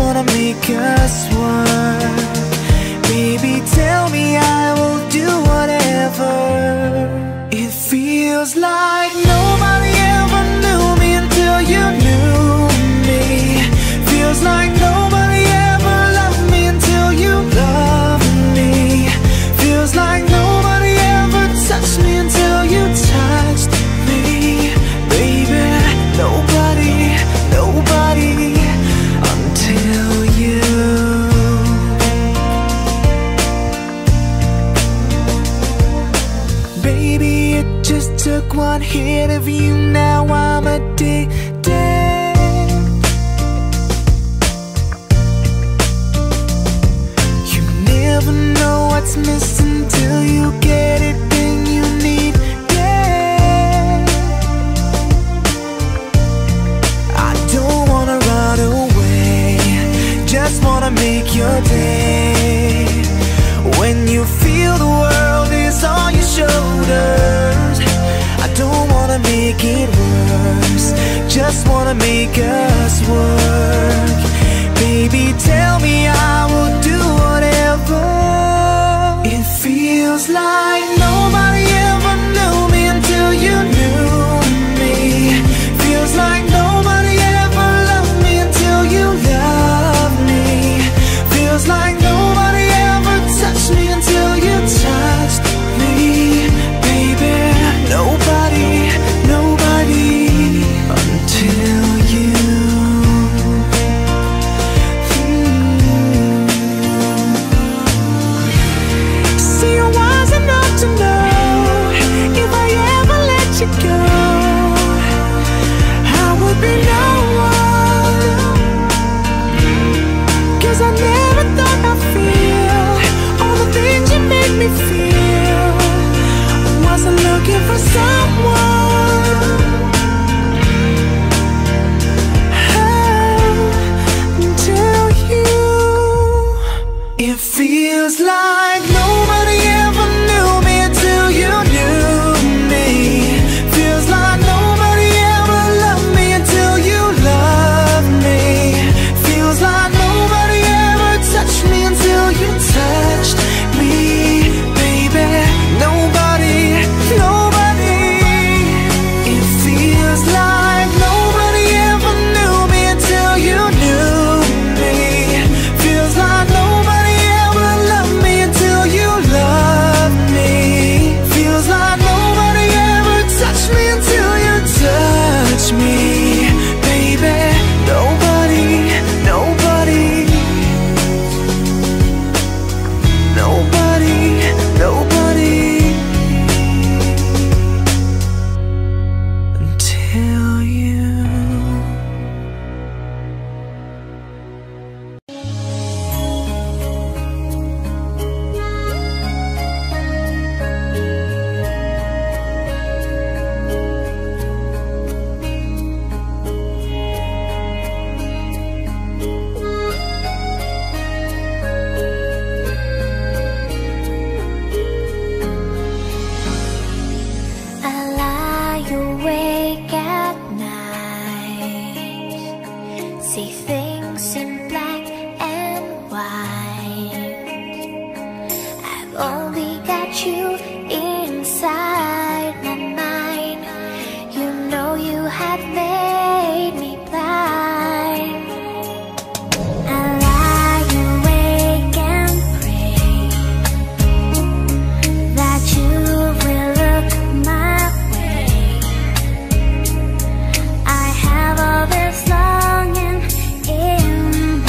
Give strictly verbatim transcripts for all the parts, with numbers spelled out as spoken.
wanna make us work. Baby, tell me I will do whatever. It feels like nobody ever knew me until you knew me. Feels like nobody ever loved me until you loved me. Feels like nobody ever touched me until you touched me. Baby, nobody, nobody until you. Baby, it just took one hit of you, now I'm addicted. You never know what's missing till you get it, then you need it. I don't wanna run away, just wanna make your day. When you feel the world is on your shoulders, I don't wanna make it worse, just wanna make us work. Baby, tell me I will do whatever. It feels like nobody ever knew me until you knew me. Feels like nobody ever loved me until you loved me. Feels like nobody ever touched me until you touched me. Baby, nobody, nobody until you. Mm. See, it wasn't enough to know if I ever let you go, I would be no one. 'Cause I never thought I'd feel all the things you made me feel. I wasn't looking for someone, oh, until you. It feels like nobody ever knew me until you knew me. Feels like nobody ever loved me until you loved me. Feels like nobody ever touched me until you touched me. Baby, nobody, nobody. It feels like nobody ever knew me until you knew me. Feels like nobody ever loved me until you loved me. Feels like nobody ever touched me until you touched me. Baby, nobody, nobody, nobody, nobody until you. I lie awake at night, see things in black and white. I've only got you inside my mind. You know you have made me blind. I lie awake and pray that you will look my way. I have all this longing in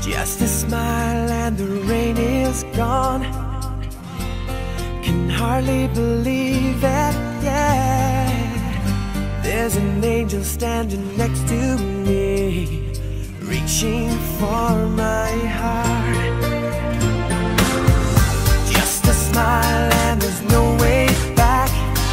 Just a smile and the rain is gone. Can hardly believe it, yeah. There's an angel standing next to me, reaching for my heart. Just a smile and there's no way back.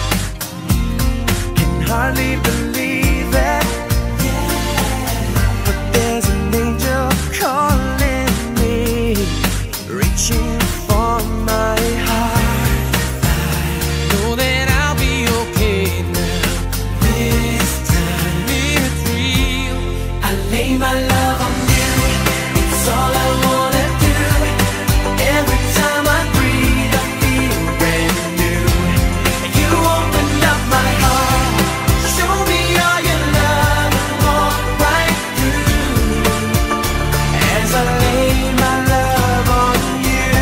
Can hardly believe it, yeah. But there's an angel calling me, reaching for my heart. I know that I'll be okay now. This time it's real. I lay my love on you. It's all I wanna do. Every time I breathe, I feel brand new. You opened up my heart, show me all your love, and walk right through. As I lay my love on you,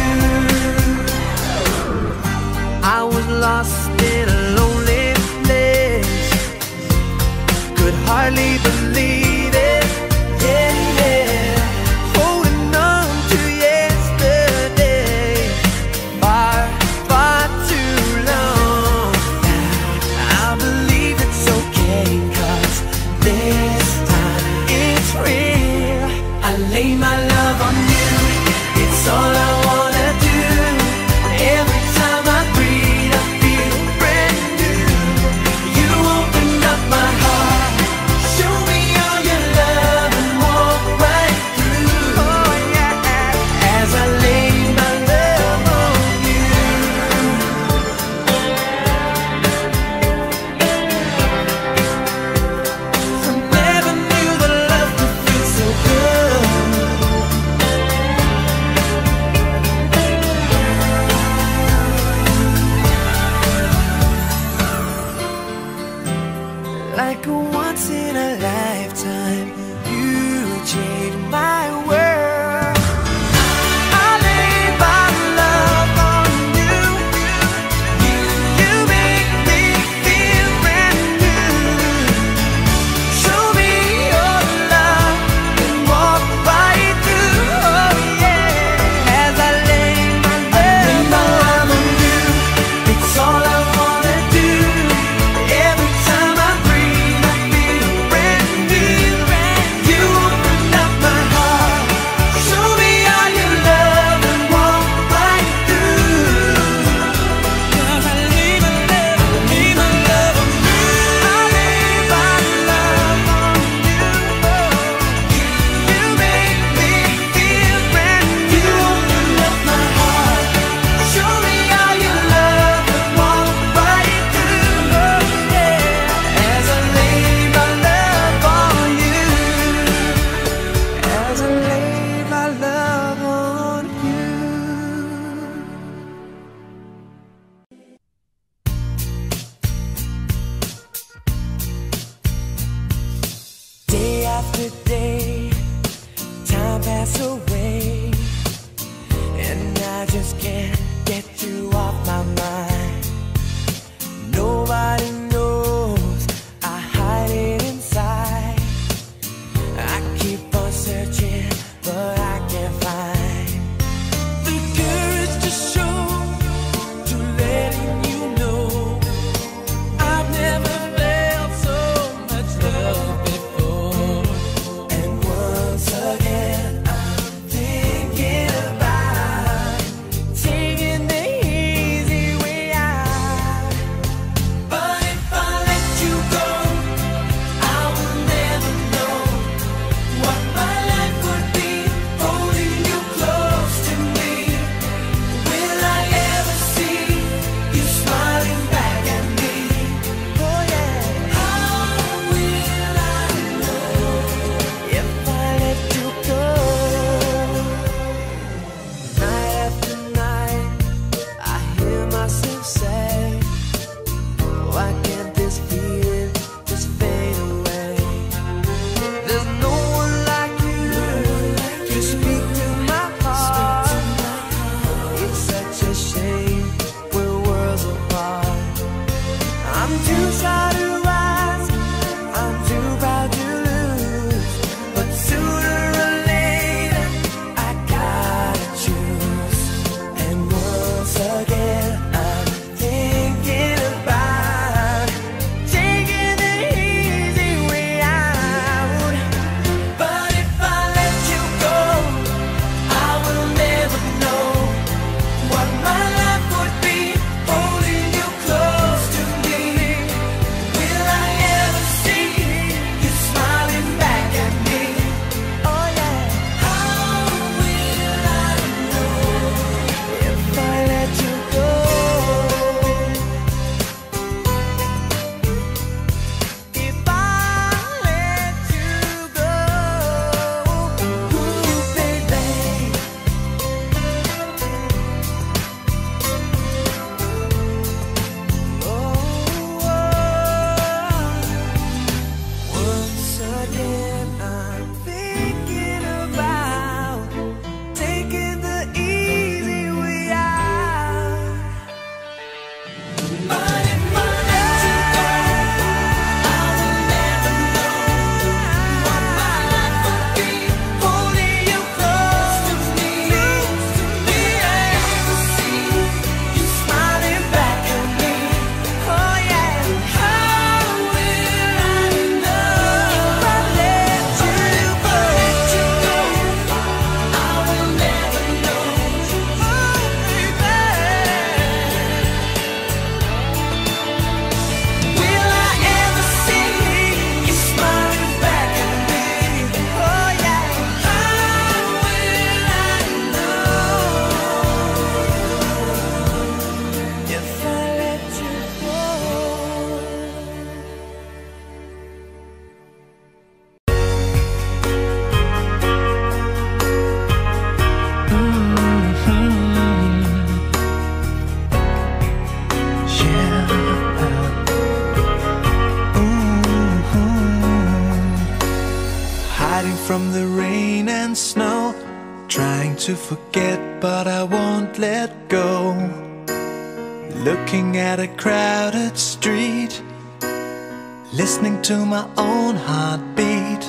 I was lost in a lonely place, could hardly believe it, yeah, yeah. Holding on to yesterday, far, far too long. I believe it's okay, 'cause this time it's real. I lay my love on you, it's all I wanna do. Every time I breathe, I feel brand new. You opened up my heart, show me all your love, and walk right through. Oh yeah, as I lay my love on you. I never knew that love could feel so good. Like a once in a lifetime, you changed my world. I lay my love on you. You make me feel brand new. Show me your love and walk right through. Oh yeah, as I lay my love on you, it's all I wanna do. Every time I breathe, I feel brand new. You opened up my heart, show me all your love, and walk right through. 'Cause I lay my love, lay my love on you. I lay my love on you. You make me feel brand new. You opened up my heart, show me all your love, and walk right through. Oh yeah, as I lay my love on you. As I lay my love on you. Day after day, time passes away, and I just can't get you off my mind. Nobody knows I hide it inside. I keep on searching, but I can't find the courage to show, to letting you know I've never felt so much love before. And once again, I'm Trying to forget, but I won't let go. Looking at a crowded street, listening to my own heartbeat.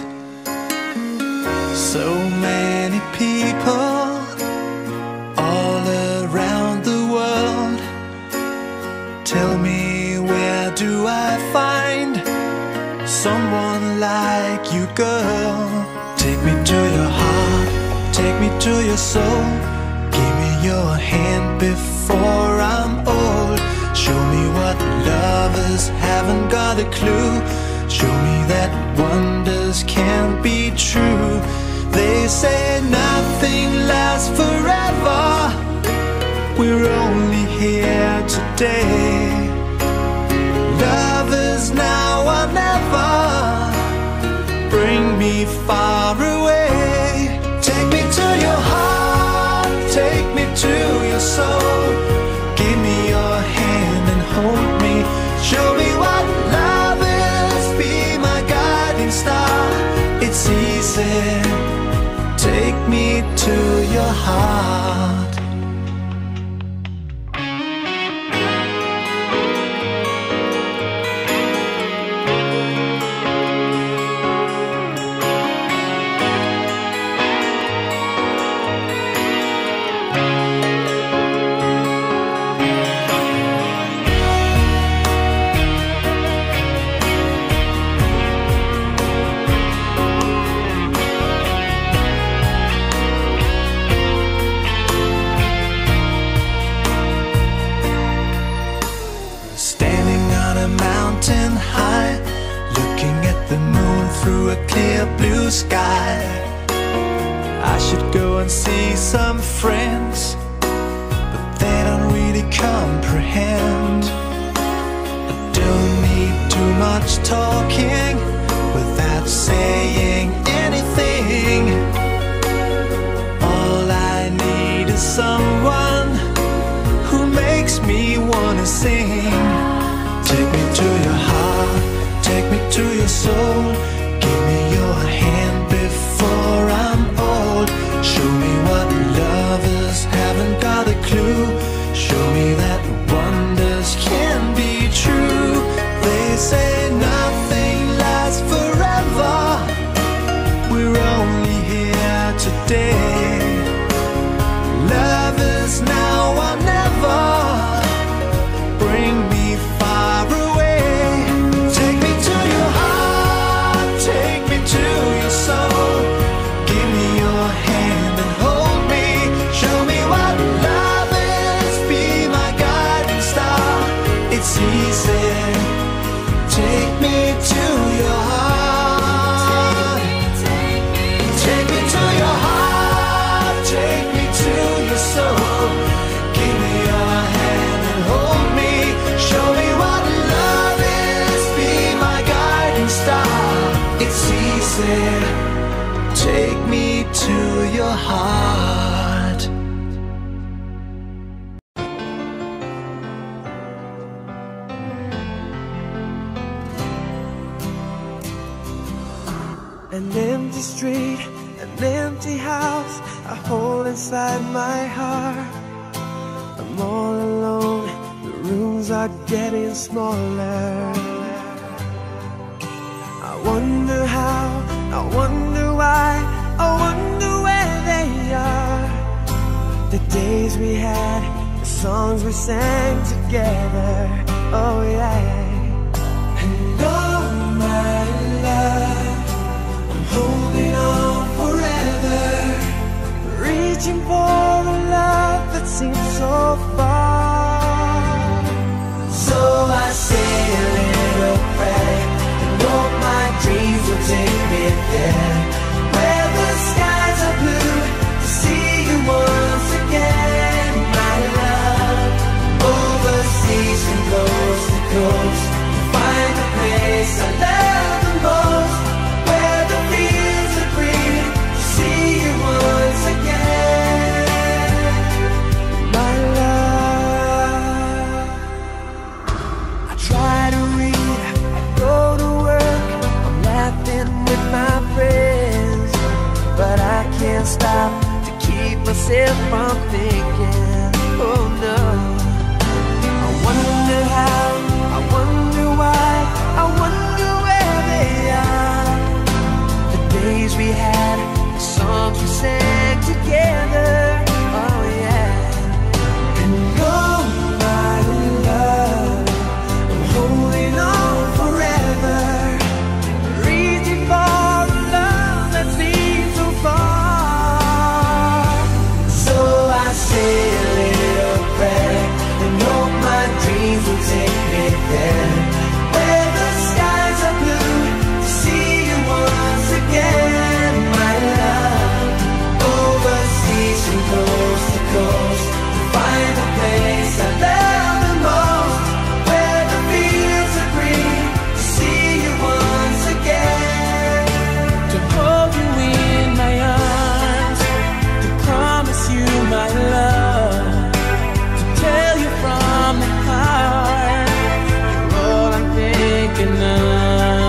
So many people all around the world. Tell me, where do I find someone like you, girl? Take me to your heart, take me to your soul. Give me your hand before I'm old. Show me what lovers haven't got a clue. Show me that wonders can't be true. They say nothing lasts forever. We're only here today. Love is now or never. Bring me far away. Take me to your heart, take me to your soul. Give me your hand and hold me. Show me what love is, be my guiding star. It's easy. Take me to your heart. Through a clear blue sky, I should go and see some friends, but they don't really comprehend. I don't need too much talking without saying anything. All I need is someone who makes me wanna sing. Take me to your heart, take me to your soul. Give me your hand before I'm old. Show me what lovers haven't got a clue. Show me that wonders can be true. They say nothing lasts forever. We're only here today. Love is now or never. Bring me far away. Take me to your heart, take me to your soul. Give me your hand and hold me. Show me what love is, be my guiding star. It's easy. Take me to your heart. Take me to your heart, take me to your soul. Give me your hand and hold me. Show me what love is, be my guiding star. It's easy. Take me to your heart. An empty street, an empty house, a hole inside my heart. I'm all alone, the rooms are getting smaller. I wonder how, I wonder why, I wonder where they are. The days we had, the songs we sang together, oh yeah. And oh my love, I'm holding on forever, reaching for a love that seems so far. So I say a little prayer and hope my dreams will take me there, where the skies are blue, to see you once again, my love. Overseas and coast to coast, to find the place I love the most, where the fields are green, to see you once again, my love. keep myself from thinking, oh no. I wonder how, I wonder why, I wonder where they are. The days we had, the songs we sang together, oh yeah. And oh my love, I'm holding on forever, reaching for a love that seems so far. So I say a little prayer and hope my dreams will take me there, where the skies are blue, to see you once again, my love. Overseas and coast to coast, to find a place I love the most, where the fields are green, to see you once again. To hold you in my arms, to promise you my love, to tell you from the heart, you're all I'm thinking of.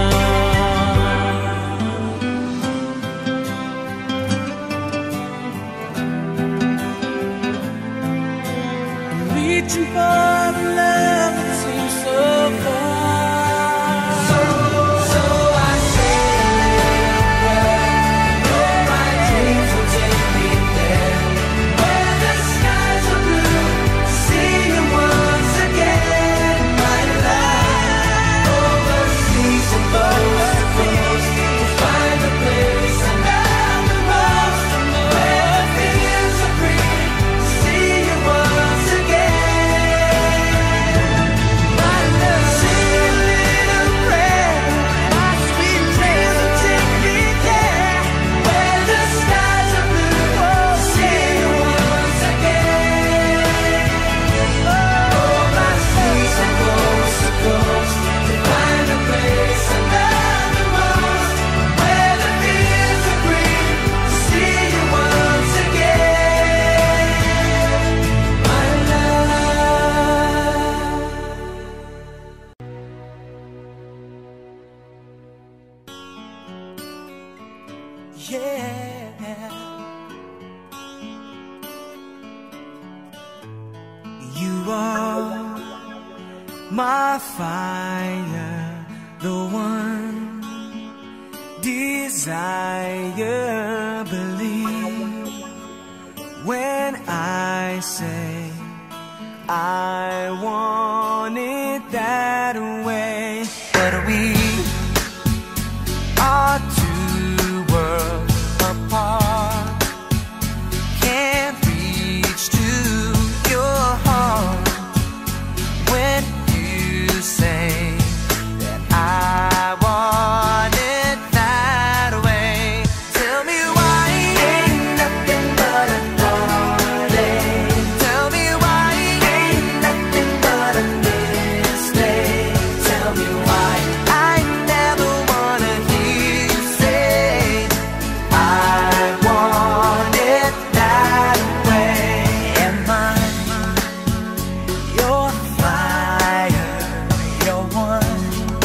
I'm reaching for the love that seems so far. So, so I say a little prayer, hope my dreams will take me there, where the skies are blue, to see you once again, my love. Overseas and coast to coast, to find a place I love the most, where the fields are green, to see you once again, my love. Say a little prayer, my sweet dreams will take me there, where the skies are blue, to see you once again. Overseas and coast to coast, to find a place I love the most, where the fields are green, to see you once again, my love. Yeah, you are my fire, the one desire. Believe when I say I want it that way. But we are two worlds apart, can't reach to your heart when you say that I want it that way. Tell me why ain't nothing but a heartache. Tell me why ain't nothing but a mistake. Tell me why I never wanna hear you say I want it that way. Am I your fire, your one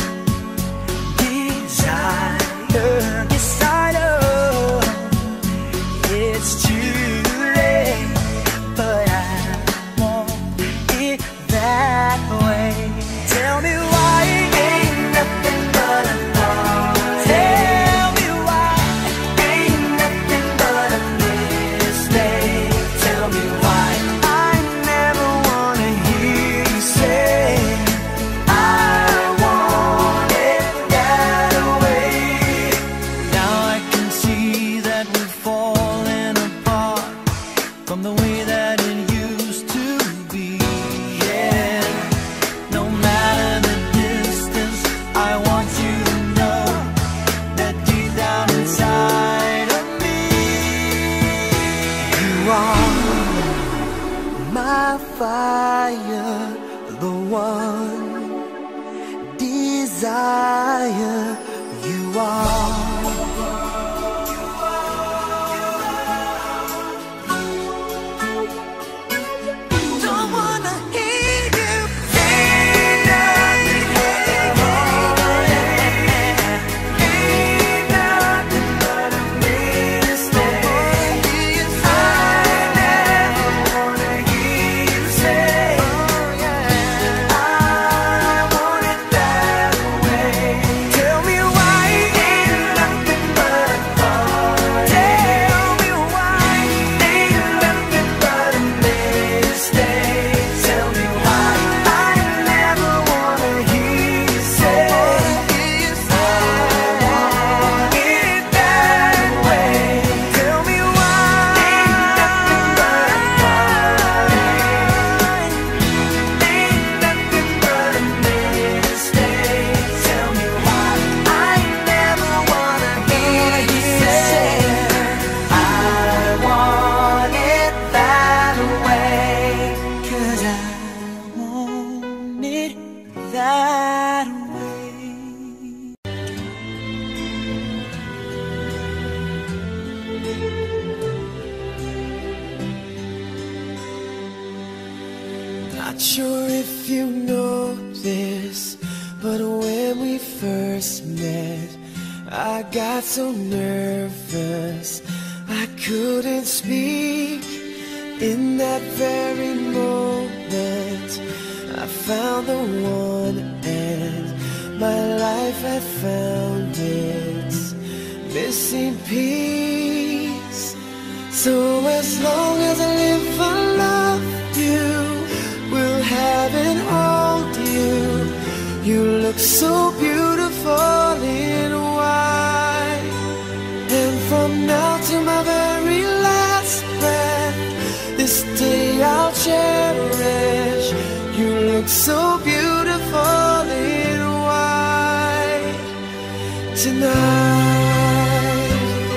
desire? Yes, I know it's too late, but I want it that way. Tell me why ain't nothing but a thought. Tell me why ain't nothing but a mistake. Tell me why I never wanna hear you say I want it that way. Now I can see that we've fallen apart from the way that it used to be. Yeah, no matter the distance, I want you to know that deep down inside of me, you are my fire, the one desire. You are. Don't wanna hear you say nothing. Ain't nothing but a mistake. I Not sure if you know this, but when we first met, I got so nervous I couldn't speak. In that very moment I found the one, and my life had found its missing piece. So as long as I live, I love you, will have and hold you. You look so beautiful in white, and from now to my very last breath, this day I'll cherish. You look so beautiful in white tonight.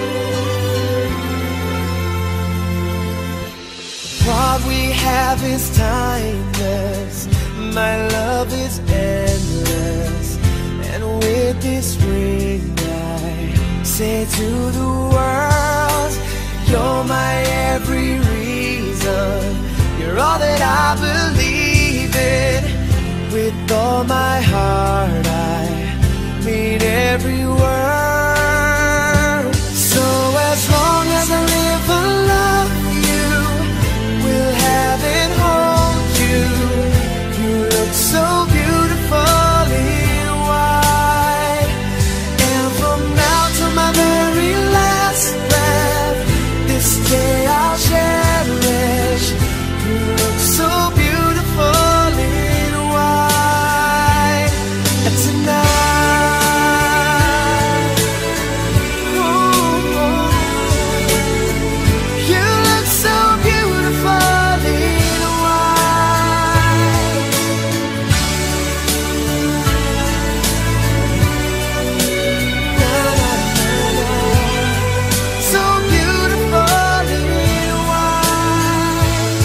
What we have is timeless, my love is endless, and with this ring I say to the world, you're my every reason, you're all that I believe in. With all my heart I mean every word. So as long as I live, I love you, will have and hold you. You look so beautiful in white, and from now to my very last breath, this day I'll cherish. You look so beautiful in white tonight. Ooh, you look so beautiful in white. Na, na, na, na. So beautiful in white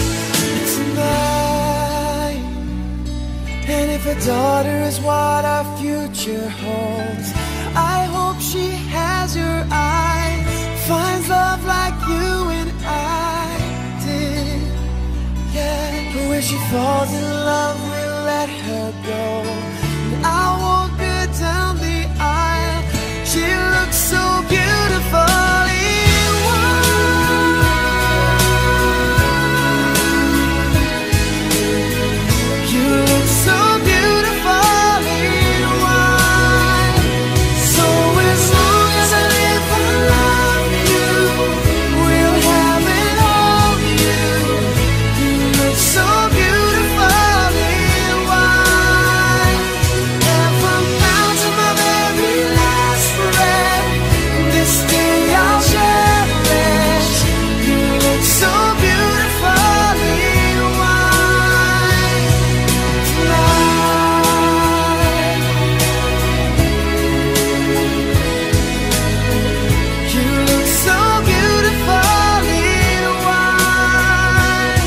tonight. And if a daughter is what our future holds, I hope she has your eyes, finds love like you and I did. Yeah, but when she falls in love, we'll let her go, and I'll walk her down the aisle. She looks so beautiful in white. You look so beautiful in white. So as long as I live, I love you, will have and hold you. You look so beautiful in white, and from now to my very last breath, this day I'll cherish. You look so beautiful in white tonight. You look so beautiful in white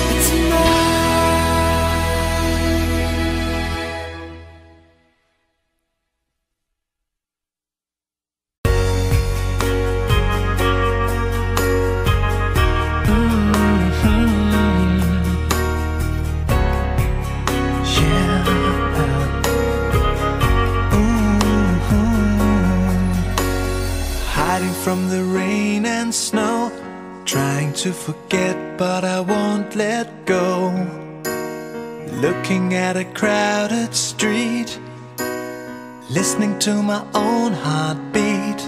Hiding from the rain and snow, trying to forget but I won't let go. Looking at a crowded street, listening to my own heartbeat.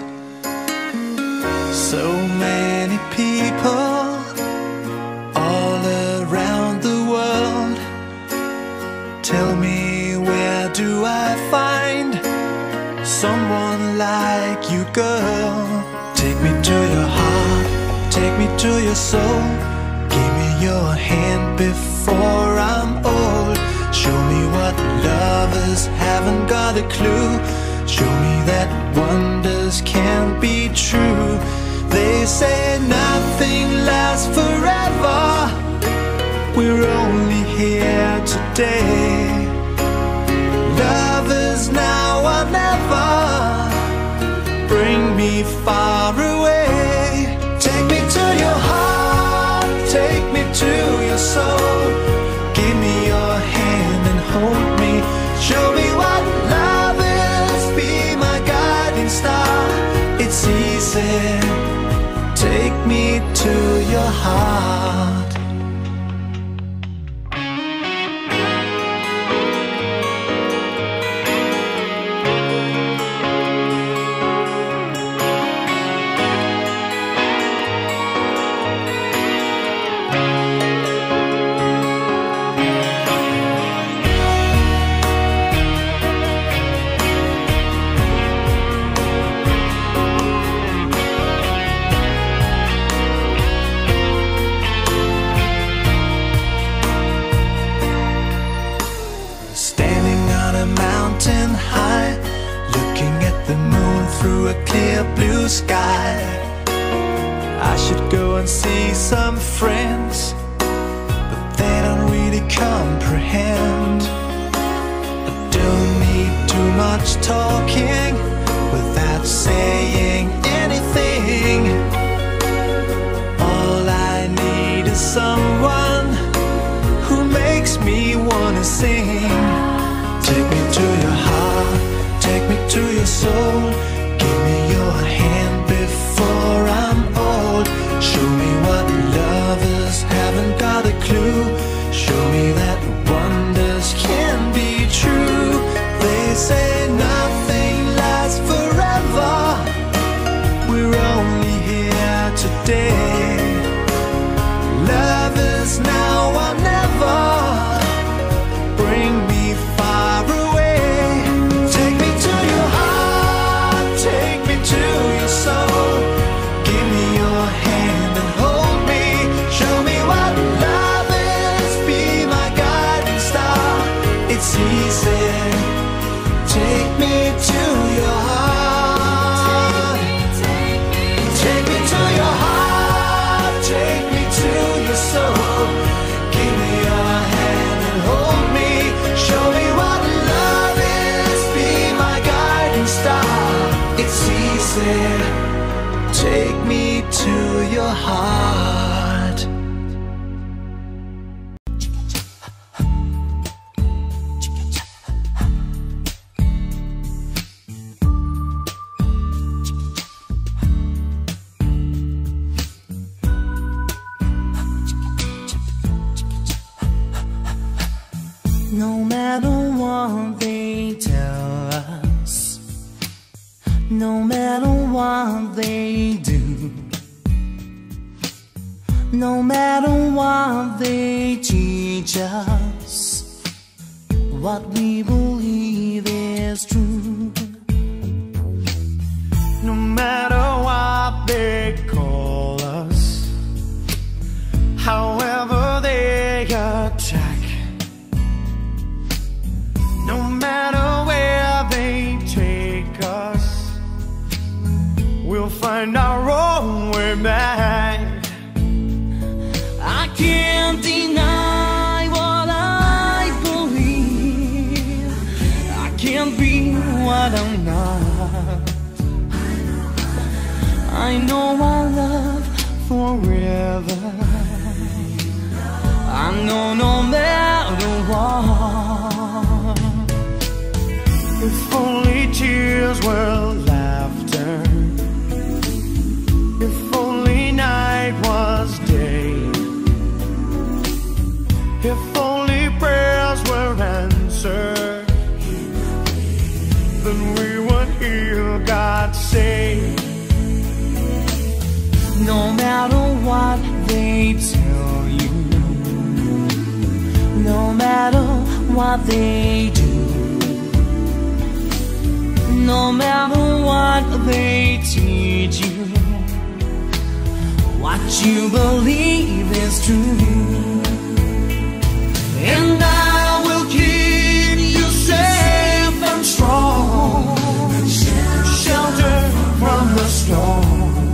So many people all around the world. Tell me, where do I find someone like you, girl? Take me to your heart, take me to your soul. Give me your hand before I'm old. Show me what lovers haven't got a clue. Show me that wonders can't be true. They say nothing lasts forever. We're only here today. Love is now or never. Bring me far away. Take me to your heart, take me to your soul. Give me your heart. Through a clear blue sky, I should go and see some friends, but they don't really comprehend. I don't need too much talking without saying anything. All I need is someone who makes me wanna sing. Take me to your heart, take me to your soul. Give me your hand before I'm old. Show me what lovers haven't got a clue. Show me that wonders can be true. They say nothing lasts forever. We're only here today. Love is now or never. Bring me far away. Take me to your heart, take me to your soul. Give me your hand and hold me. Show me what love is, be my guiding star. It's easy. Take me to your heart. Take me to your heart, take me to your soul. Give me your hand and hold me. Show me what love is, be my guiding star. It's easy. Take me to your heart. No matter what they tell us, no matter what they do, no matter what they teach us, what we believe is true. No matter what they call us, however they attack, no matter where they take us, we'll find our own way back. I can't deny what I believe. I can't be what I'm not. I know I love forever. I know no matter what. If only tears were laughter, if only night was day, if only prayers were answered, then we would hear God say. No matter what they tell you, no matter what they do, no matter what they teach you, what you believe is true. And I will keep you safe and strong, shelter from the storm.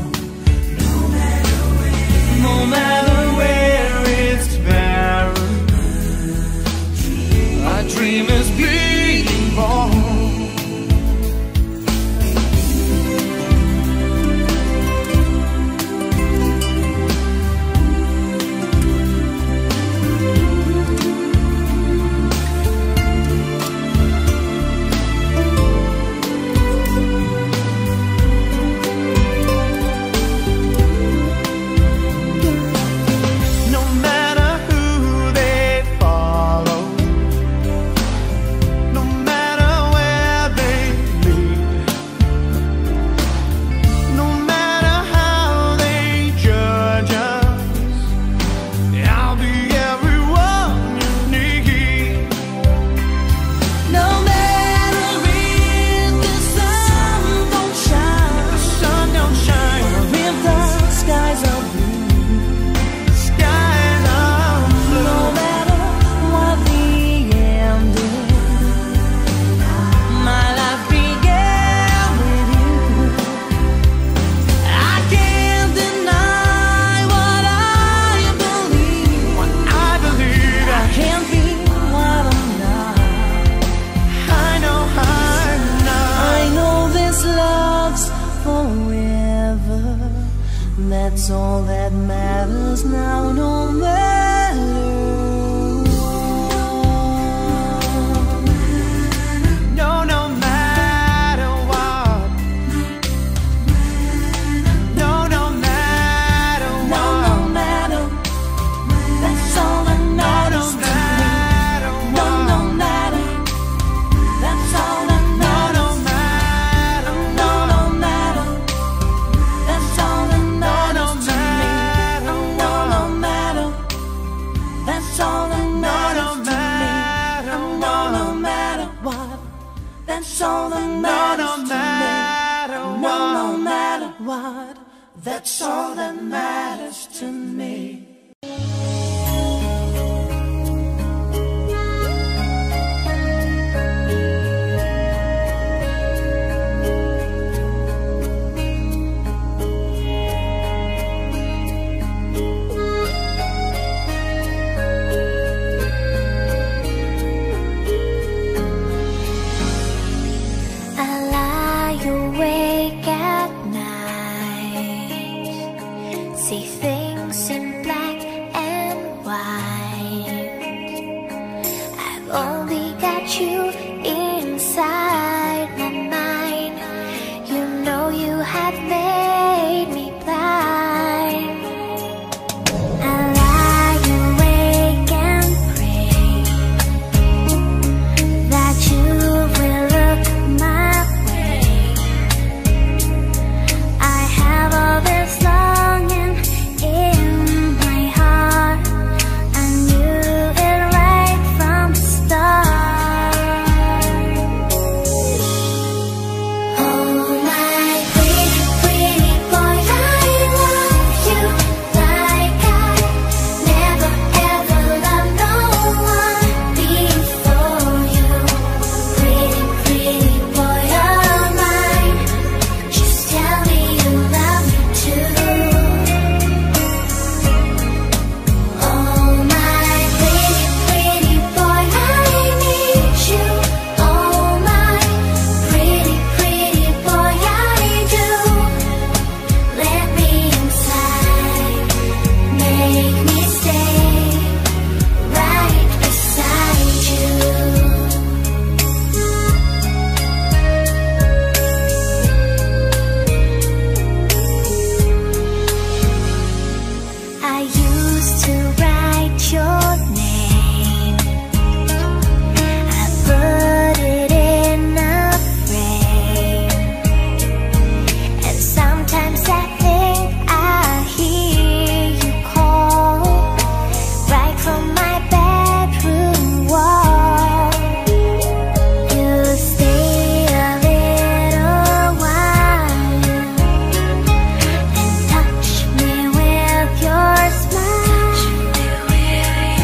No matter where it's barren, a dream is being born. That's all that matters now, no matter what. No, no matter what. No, no matter No, what. no matter. That's all that matters to me. No, no matter. That's all that matters. No, no matter. No, no matter. That's all that matters to me. No, no matter. That's all that matters to me. No, no matter what. That's all that matters to me. No, no matter what. That's all that matters to me. I lie awake at night, see things in black and white. I've only got you inside my mind. You know you have made me blind. I lie awake and pray that you will look my way. I have all this longing in my heart. I knew it right from the start. Oh my pretty, pretty boy, I love you like I never ever loved no one before you. Pretty, pretty boy of mine, just tell me you love me too. Oh my pretty, pretty boy, I need you. Oh my pretty, pretty boy, I do. Let me inside, make me stay right beside you. I used to write your name. I put it in a frame, and sometimes I think I hear you call right from my bedroom wall. You stay a little while and touch me with your smile.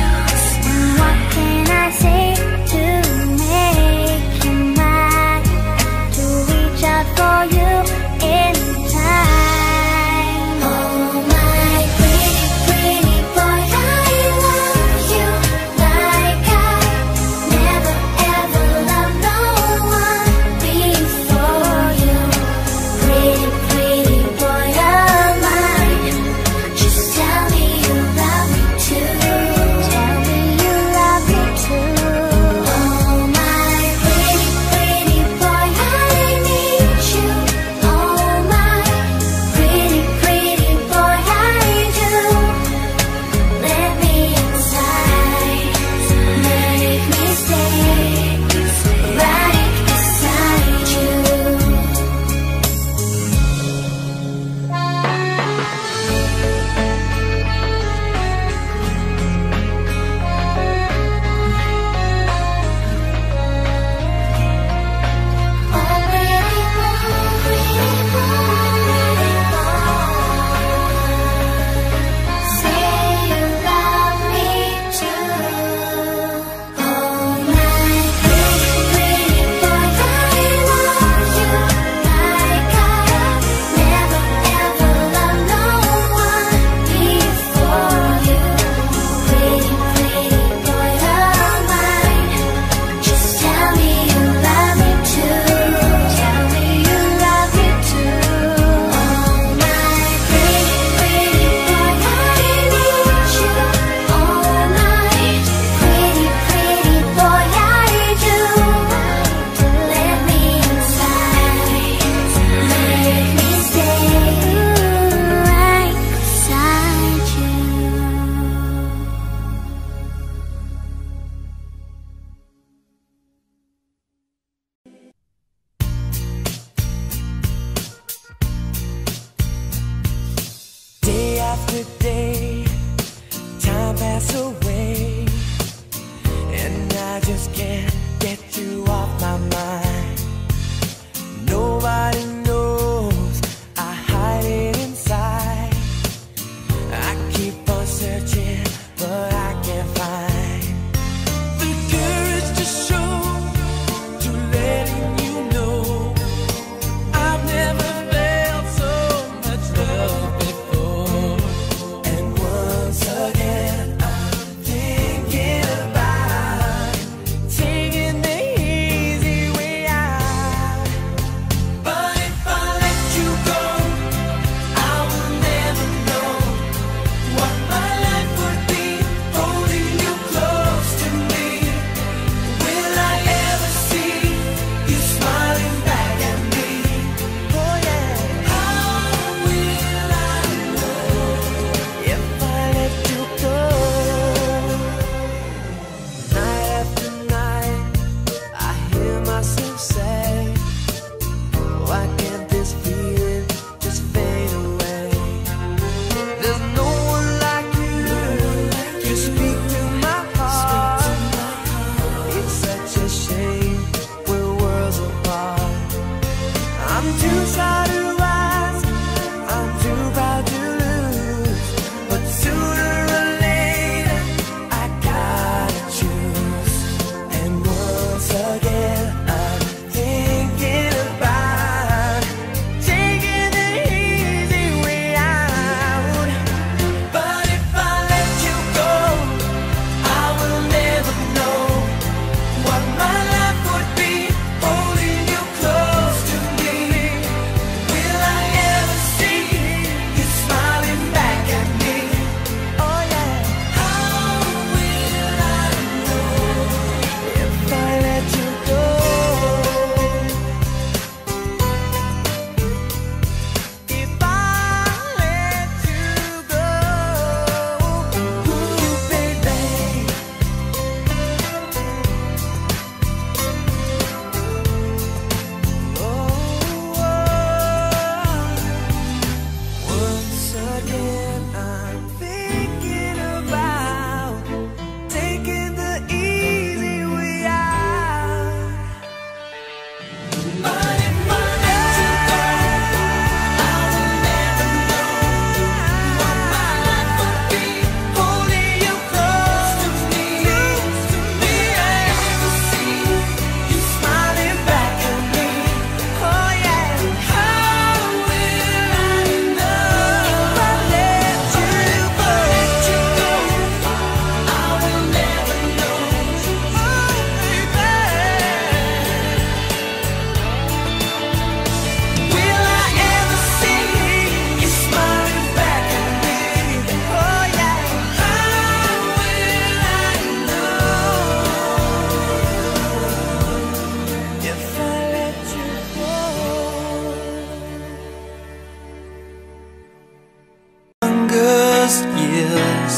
was,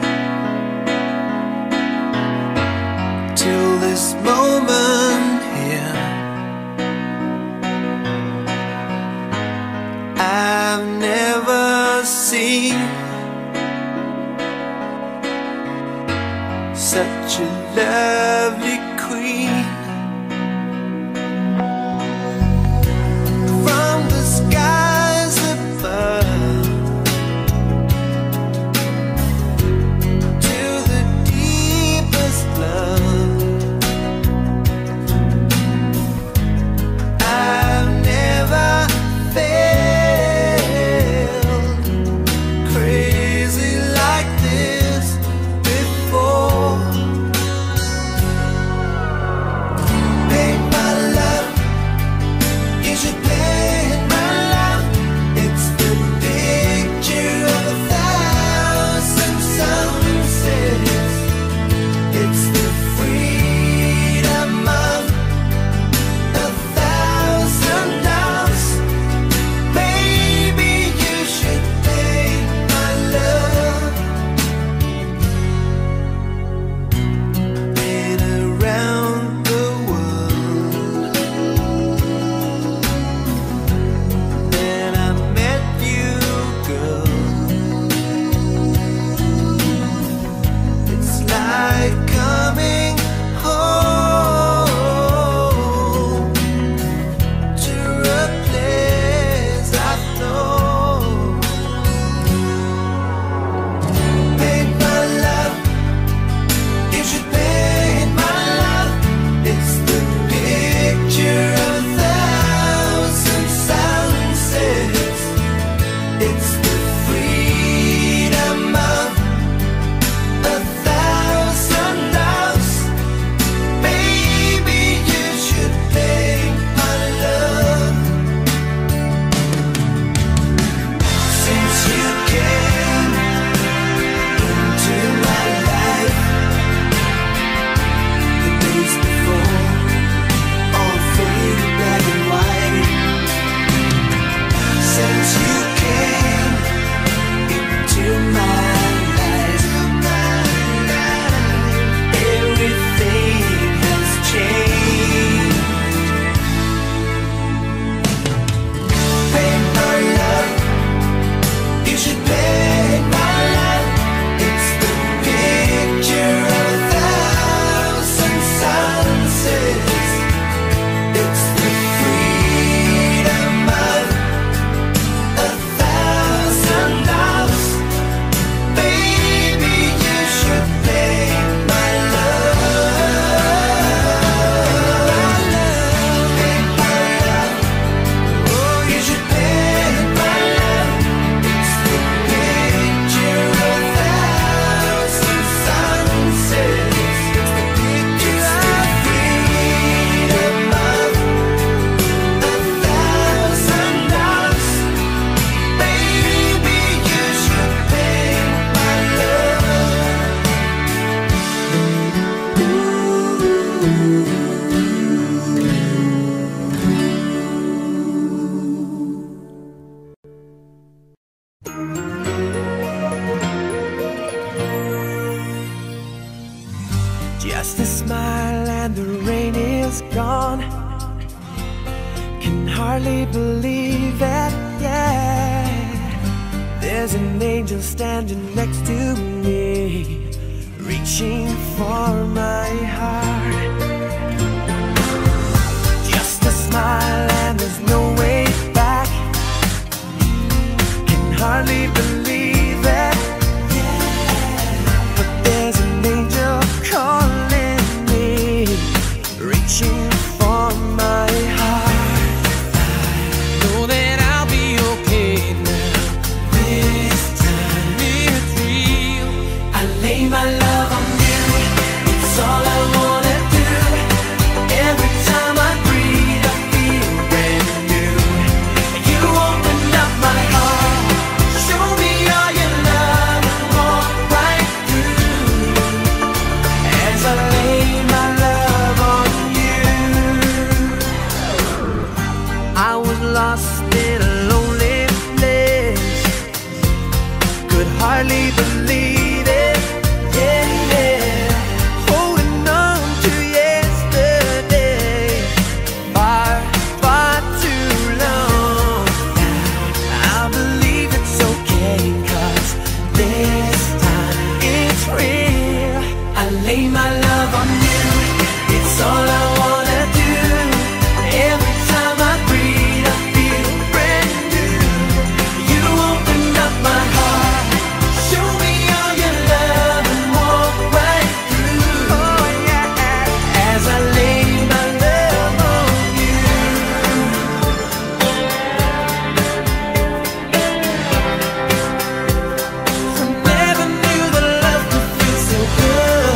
till this moment here. I've never seen such a lovely queen. From the skies above to the deepest love, I've never felt crazy like this before. Paint my love, you should paint my love. It's the picture of a thousand sunsets. It's the freedom of a thousand doves. Maybe you should paint my love. Been around the world, then I met you, girl. It's like coming home to a place I've known. Paint my love, you should paint my love. It's the picture of a thousand sunsets. It's the freedom of a thousand doves. Maybe you should paint my love. Since you came into my life, the days before all faded black and white. Since you came into my life, everything has changed. Paint my love, you should paint my love. It's the picture of a thousand sunsets. It's the freedom of a thousand doves. Baby, you should paint my love. Paint my love. Oh, you should paint my love. It's the picture of a thousand sunsets. It's the picture of freedom of a thousand doves. Baby, you should paint my Just a smile and the rain is gone. Can hardly believe it, yeah. There's an angel standing next to me, reaching for my heart. Just a smile and there's no way back. Can hardly believe it, but there's an angel calling me, reaching for my heart. Know that I'll be okay now. This time it's real. I lay my love on you. It's all I wanna do. Every time I breathe, I feel brand new. You open up my heart, show me all your love, and walk right through. As I lay my love on you, I was lost in a lonely place, could hardly believe lay my love on you. It's all I wanna do. Every time I breathe, I feel brand new. You open up my heart, show me all your love and walk right through. Oh yeah, as I lay my love on you. I never knew that love could feel so good.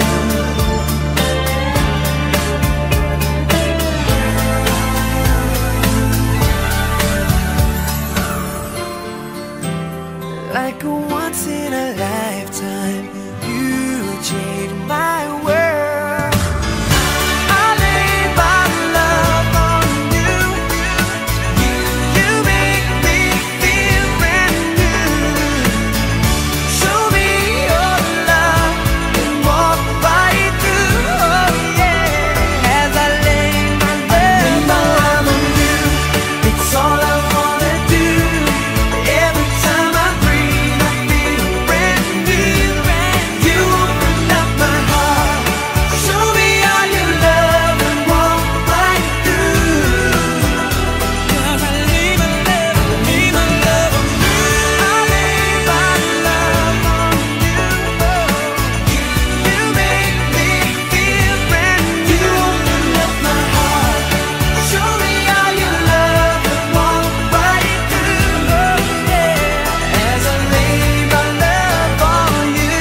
Like a once in a lifetime, you changed my world. I lay my love on you. You make me feel brand new. Show me your love and walk right through. Oh yeah, as I lay my love on you. It's all I wanna do. Every time I breathe, I feel brand new. You open up my heart, show me all your love and walk right through. 'Cause I lay my love, lay my love on you. I lay my love on you. You make me feel brand new. You open up my heart, show me all your love and walk right through. Oh yeah, as I lay my love on you.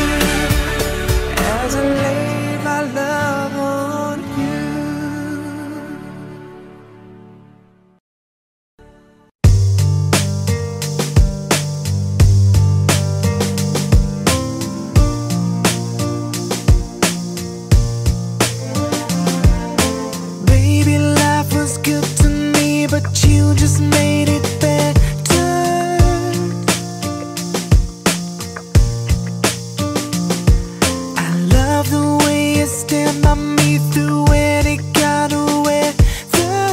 As I lay my love on you. Baby, life was good to me, but you just made it better. I love the way you stand by me through any kind of weather.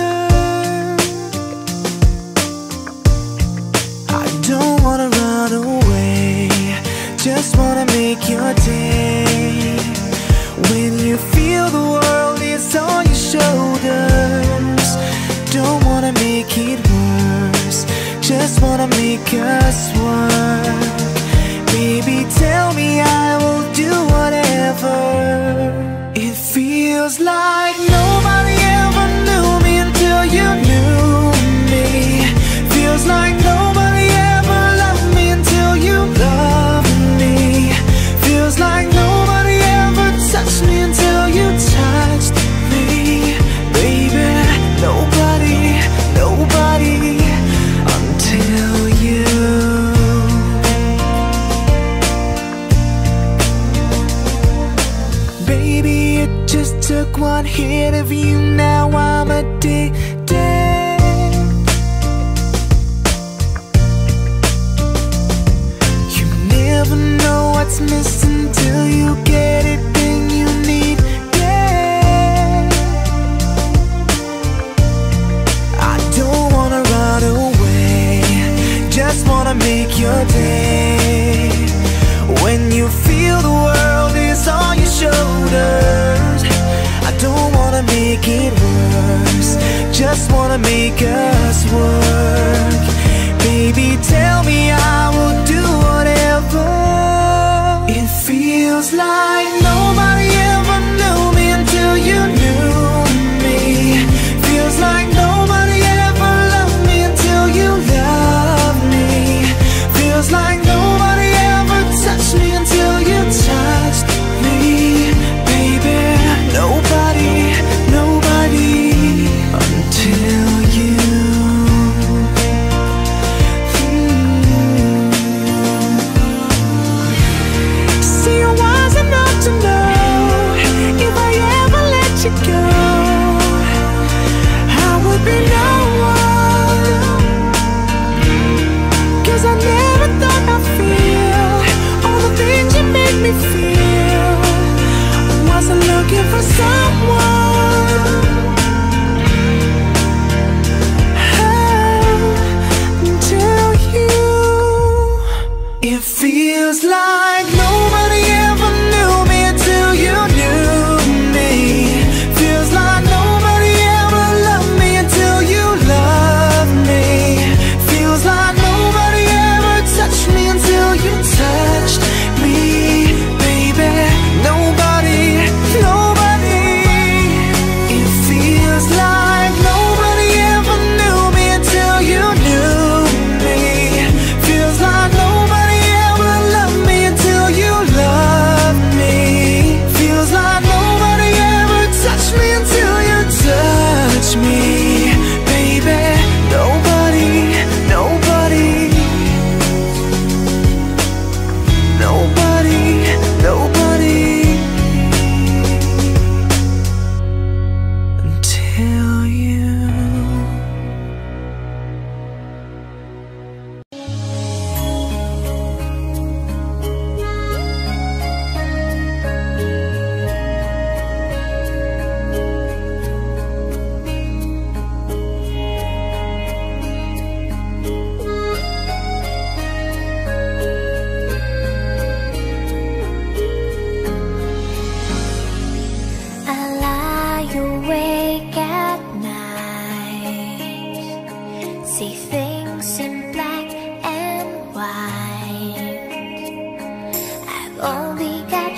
I don't wanna run away, just wanna make your day. When you feel the world is on your shoulders, don't wanna make it worse, just wanna make us work. Baby, tell me I will do whatever. It feels like nobody ever knew me until you knew me. Feels like nobody ever loved me until you loved me. Feels like nobody ever touched me until you touched me. Baby, nobody, nobody until you. Baby, it just took one hit of you, now I'm addicted. You never know what's missing till you get it, then you need it. I don't wanna run away, just wanna make your day. When you feel the world is on your shoulders, I don't wanna make it worse, just wanna make us work. Baby, tell me I will do whatever. It feels like nobody ever knew me until you knew me. Feels like nobody ever loved me until you loved me. Feels like nobody ever touched me until you touched me. Baby, nobody, nobody until you. See, I was enough to know if I ever let you go, I would be no one. 'Cause I never thought I'd feel all the things you make me feel. I wasn't looking for someone. Oh, until you. It feels like nobody ever knew me until you knew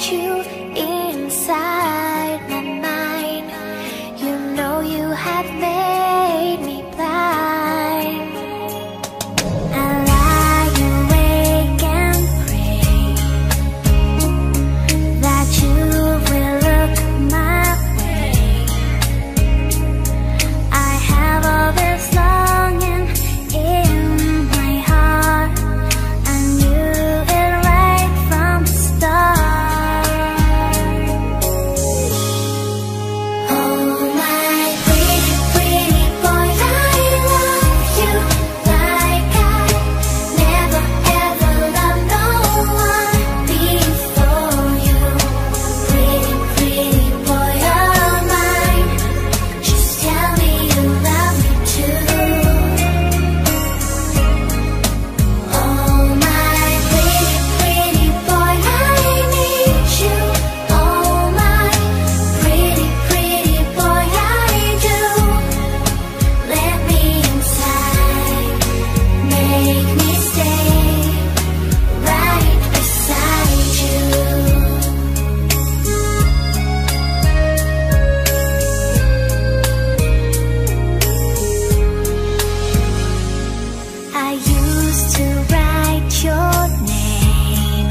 you inside my mind. You know you have made me blind. I lie awake and pray that you will look my way. I have all this longing in my heart. I knew it right from the start. Oh my pretty, pretty boy, I love you like I never ever loved no one before you. Pretty, pretty boy of mine, just tell me you love me too. Oh my pretty, pretty boy, I need you. Oh my pretty, pretty boy, I do. Let me inside, make me stay right beside you. I used to write your name.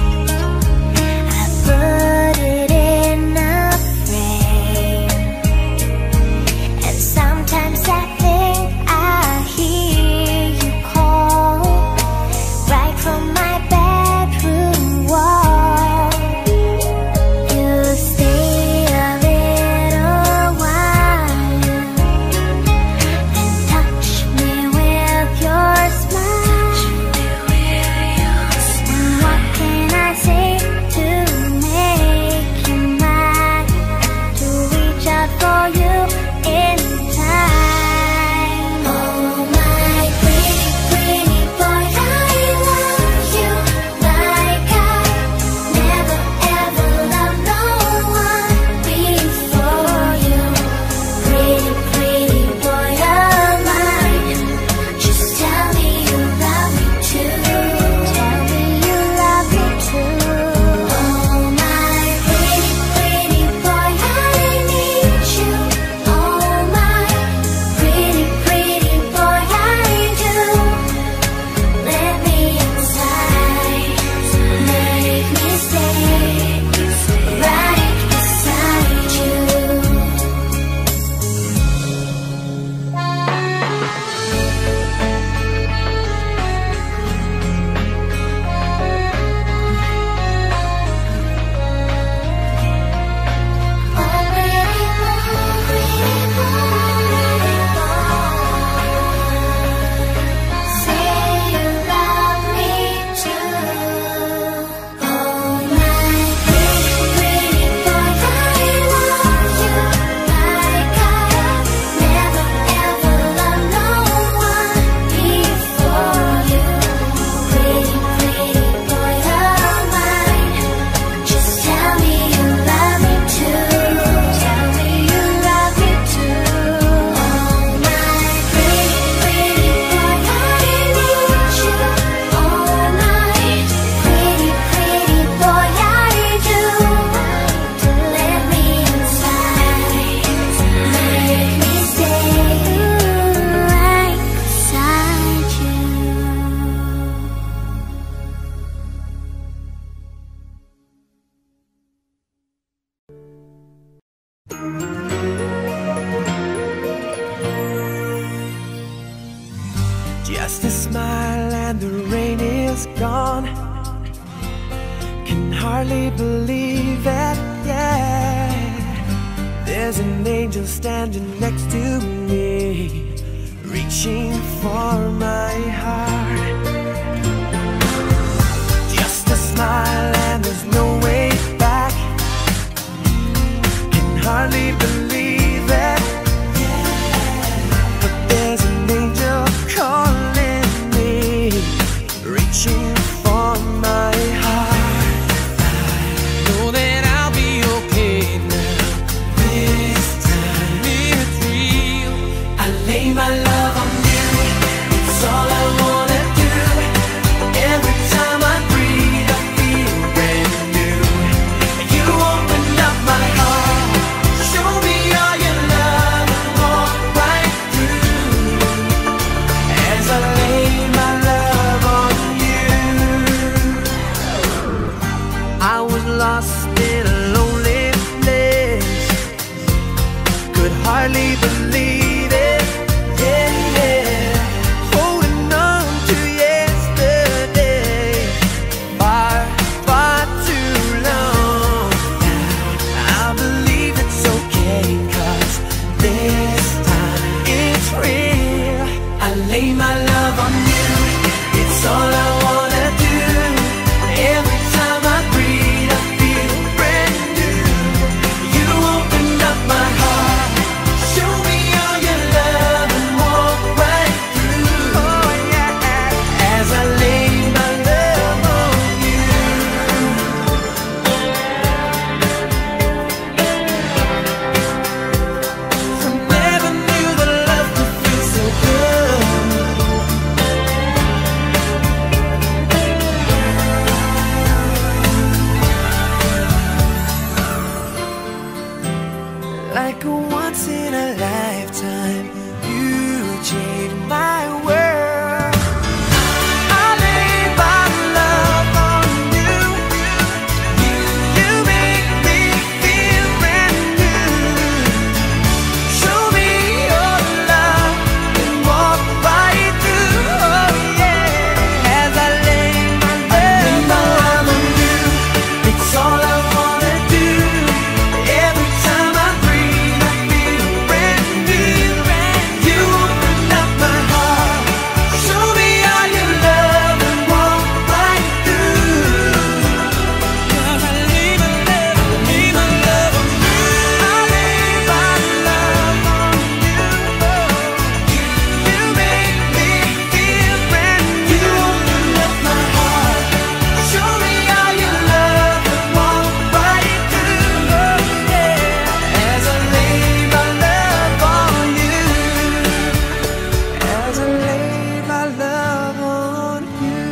I put it in a frame, and sometimes I think I hear you call right from my bedroom wall. You stay a little while and touch me with your smile. And what can I say to make you mine? To reach out for you in time. Oh my pretty, pretty boy, I love you like I never ever loved no one before you. Pretty, pretty boy of mine, just tell me you love me too. Tell me you love me too. Oh my pretty, pretty boy, I need you. Oh my pretty, pretty boy, I do. Let me inside, make me stay right beside you. Oh pretty boy, say you love me too. Oh my pretty, pretty boy, I love you like I never ever loved no one before you. Pretty, pretty boy of mine, just tell me you love me too. Tell me you love me too. Oh my pretty, pretty boy, I need you. Oh my pretty, pretty boy, I do. Let me inside, make me stay right beside you. Just a smile and the rain is gone. Can hardly believe it, yeah. There's an angel standing next to me, reaching for my heart. Just a smile and there's no way back. Can hardly believe it, but there's an angel calling me, reaching for my heart. I know that I'll be okay now. This time it's real. I lay my love on you. It's all I wanna do. Every time I breathe, I feel brand new. I was lost in a lonely place. Could hardly believe it, yeah, yeah. Holding on to yesterday, far, far too long. I believe it's okay, 'cause this time it's real. I lay my love on you, it's all I wanna do. Every time I breathe, I feel brand new. You open up my heart, show me all your love and walk right through. Oh yeah, as I lay my love on you. I never knew that love could feel so good. Like a once in a lifetime, you changed my world. I lay my love on you. You make me feel brand new. Show me your love and walk right through. Oh yeah, as I lay my love on you, it's all I wanna do. Every time I breathe, I feel brand new. You open up my heart, show me all your love and walk right through. 'Cause I lay my love, lay my love on you. I lay my love on you. You make me feel brand new. You open up my heart, show me all your love and walk right through. Oh yeah, as I lay my love on you. As I lay my love on you.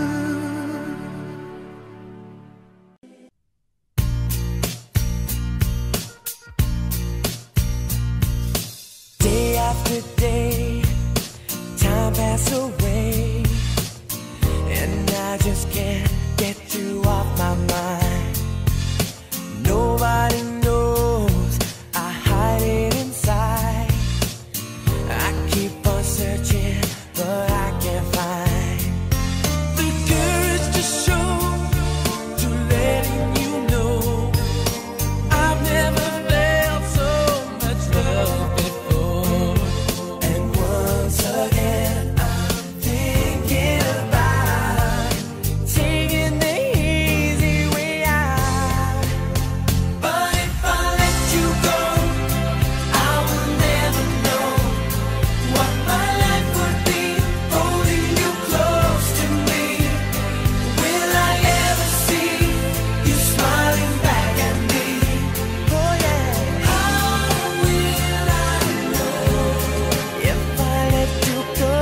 Day after day, time passes away, and I just can't get you off my mind. Nobody knows I hide it inside. I keep on searching, but I can't find the courage to show, to letting you know I've never felt so much love before. And once again, I'm thinking about taking the easy way out. But if I let you go, I will never know what my life would be holding you close to me. Will I ever see you smiling back at me? Oh yeah. How will I know if I let you go?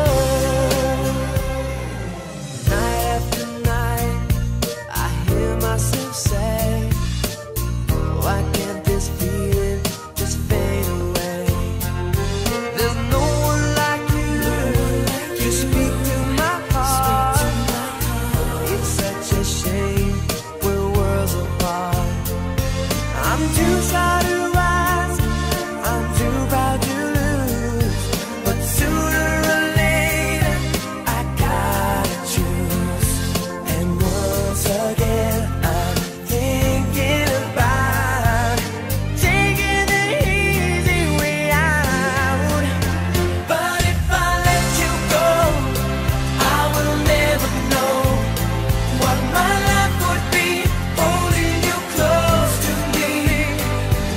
Night after night, I hear myself say, why can't this feeling just fade away? There's no one like you. You speak to my heart. It's such a shame we're worlds apart. I'm too shy to rise, I'm too proud to lose. But sooner or later, I gotta choose. And once again, I'm thinking about taking the easy way out. But if I let you go, I will never know what my life would be holding you close to me.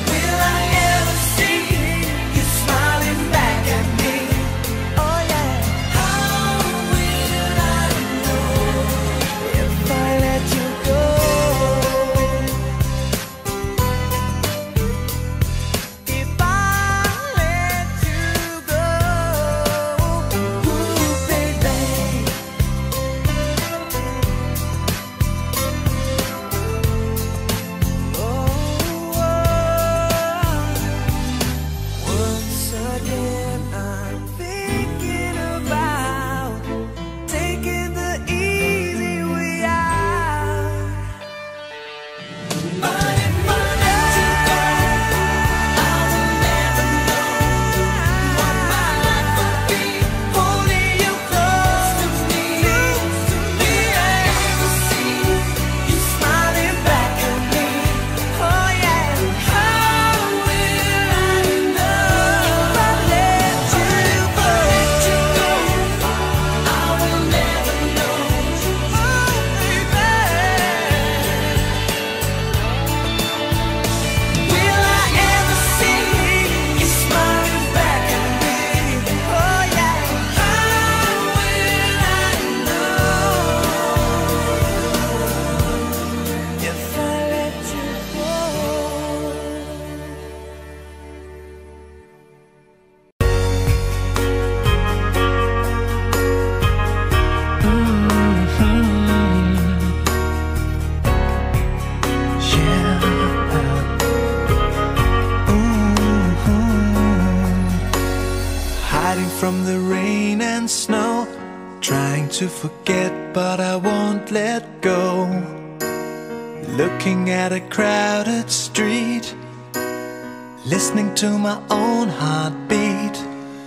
from the rain and snow, trying to forget but I won't let go. Looking at a crowded street, listening to my own heartbeat.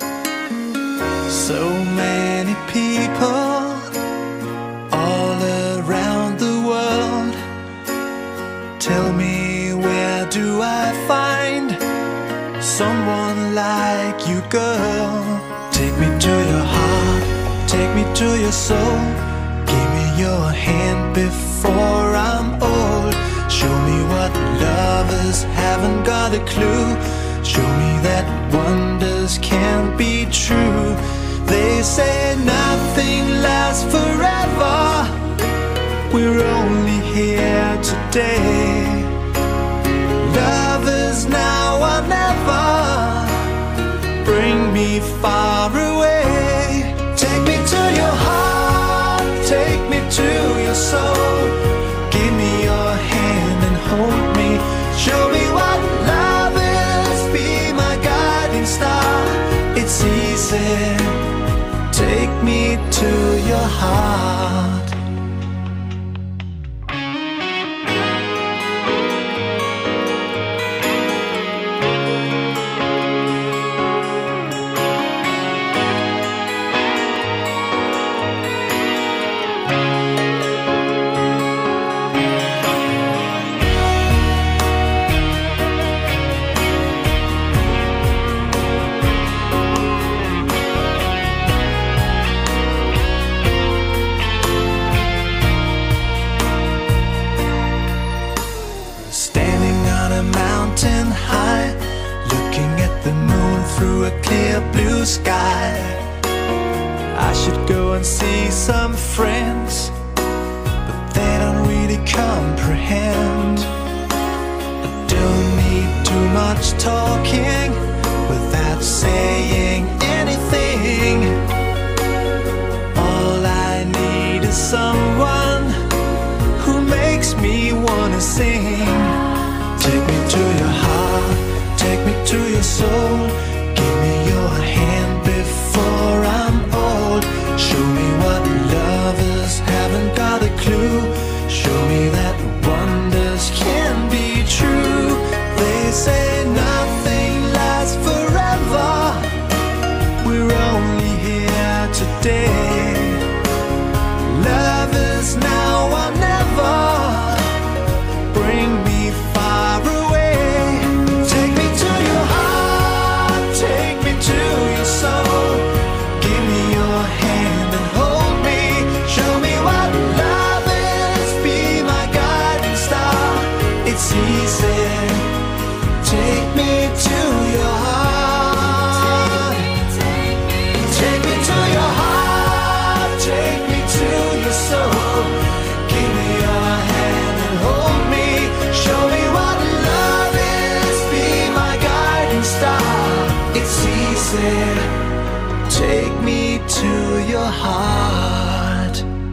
So many people all around the world. Tell me, where do I find someone like you, girl? Take me to your heart, take me to your soul. Give me your hand before I'm old. Show me what lovers haven't got a clue. Show me that wonders can't be true. They say nothing lasts forever. We're only here today. Love is now or never. Bring me far away. Take me to your heart, take me to your soul. Give me your hand and hold me. Show me what love is, be my guiding star. It's easy, take me to your heart. Through a clear blue sky, I should go and see some friends, but they don't really comprehend. I don't need too much talking without saying anything. All I need is someone who makes me wanna sing. Take me to your heart, take me to your soul. Give me your hand before I'm old. Show me what lovers haven't got a clue. Show me that wonders can be true. They say nothing lasts forever. We're only here today. Love is now or never. Bring me far away. Take me to your heart, take me to your soul. Give me your hand and hold me. Show me what love is, be my guiding star. It's easy, take me to your heart. Take me to your heart, take me to your soul. Give me your hand and hold me. Show me what love is, be my guiding star. It's easy, take me to your heart.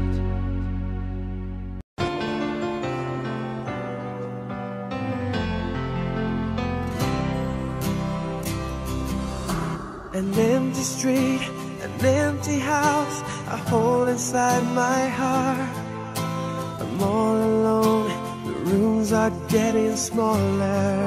An empty street, an empty house I hold inside my heart. I'm all alone, the rooms are getting smaller.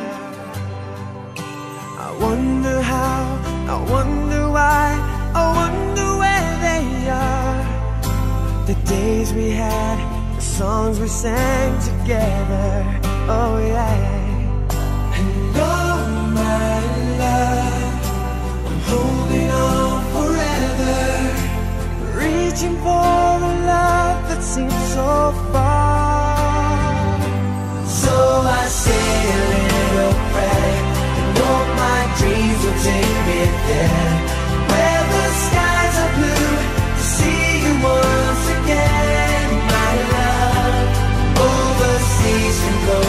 I wonder how, I wonder why, I wonder where they are. The days we had, the songs we sang together, oh yeah. And all my love, I'm holding on forever, reaching for a love that seems so far. So I say a little prayer and hope my dreams will take me there, where the skies are blue, to see you once again, my love. Overseas and go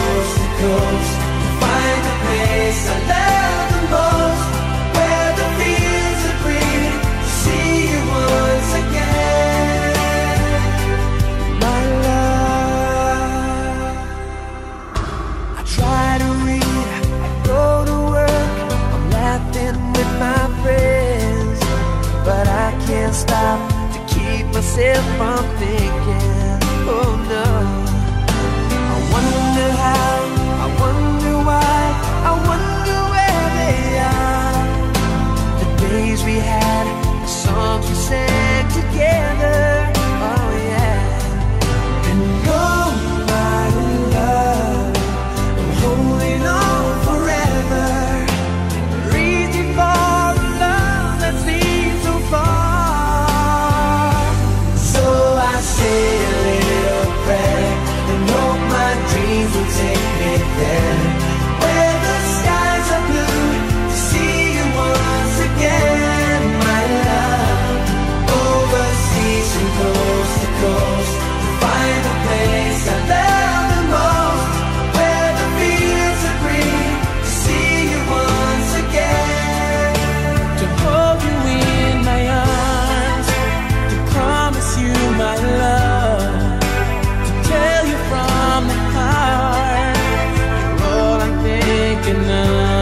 stop to keep myself from thinking. Oh no. I wonder how, I wonder why, I wonder where they are. The days we had, the songs we sang together. Oh yeah. And oh my love, I'm holding on forever, reaching for a love that seems so far. So I say a little prayer and hope my dreams will take me there, where the skies are blue, to see you once again, my love. Overseas and coast to coast, to find the place I love the most, where the fields are green, to see you once again. To hold you in my arms, to promise you my love, to tell you from the heart, you're all I'm thinking of.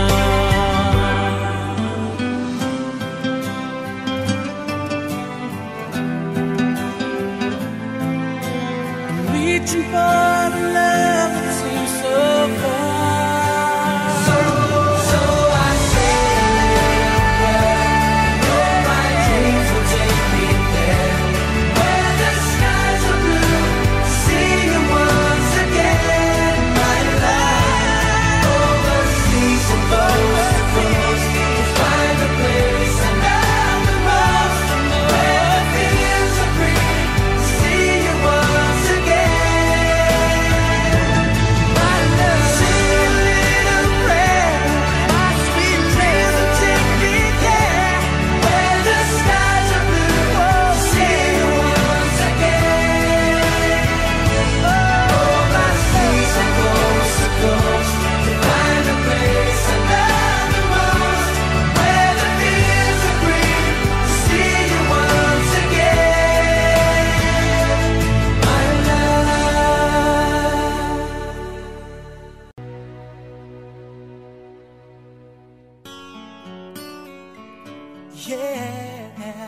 I'm reaching for the love that seems so far. So, so I say a little prayer, know my dreams will take me there, where the skies are blue, to see you once again, my love. Overseas and coast to coast, to find the place I love the most, where the fields are green, to see you once again, my love. Say a little prayer, my sweet dreams will take me there, where the skies are blue, to see you once again. Overseas and coast to coast, to find the place I love the most, where the fields are green, to see you once again, my love. Yeah,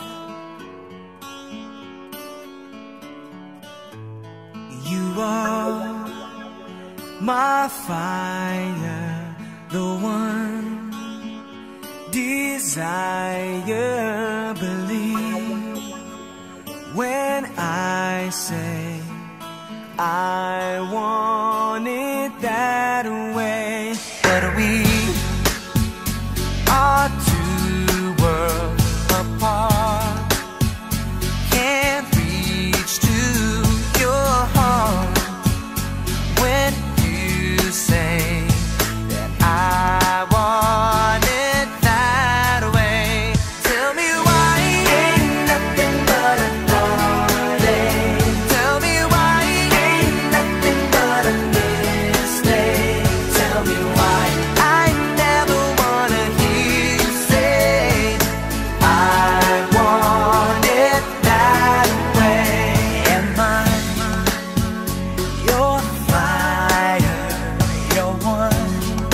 you are my fire, the one desire. Believe when I say I want it that way. But we are two worlds apart, can't reach to your heart when you say that I want it that way. Tell me why ain't nothing but a heartache. Tell me why ain't nothing but a mistake. Tell me why I never wanna hear you say I want it that way. Am I your fire, your one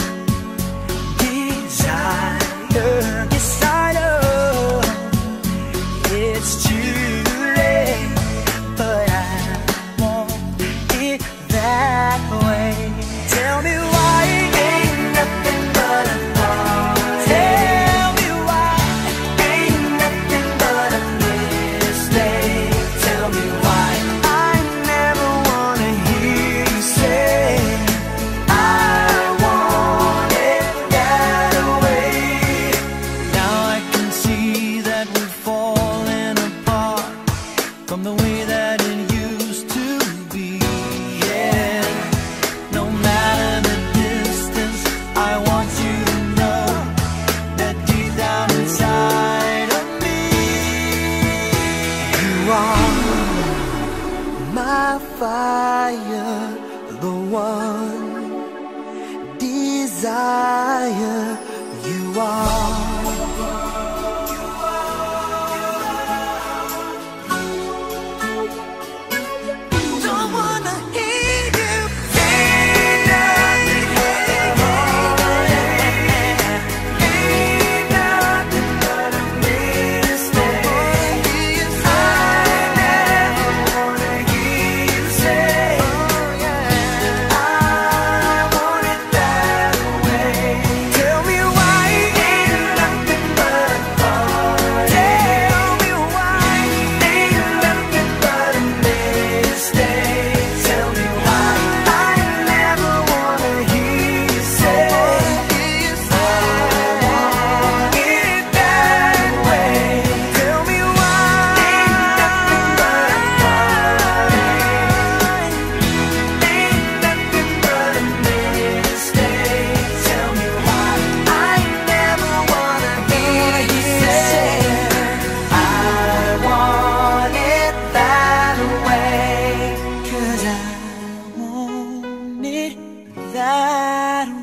desire? Yes, I know it's too late, but I want it that way. Tell me why ain't nothing but a heartache. Tell me why ain't nothing but a mistake. Tell me why I never wanna hear you say I want it that way. Now I can see that we've fallen apart from the way that it used to be. Yeah, no matter the distance, I want you to know that deep down inside of me, you are my fire, the one desire. You are. Don't wanna hear you say nothing but a heartache. Ain't nothing but a mistake. that way.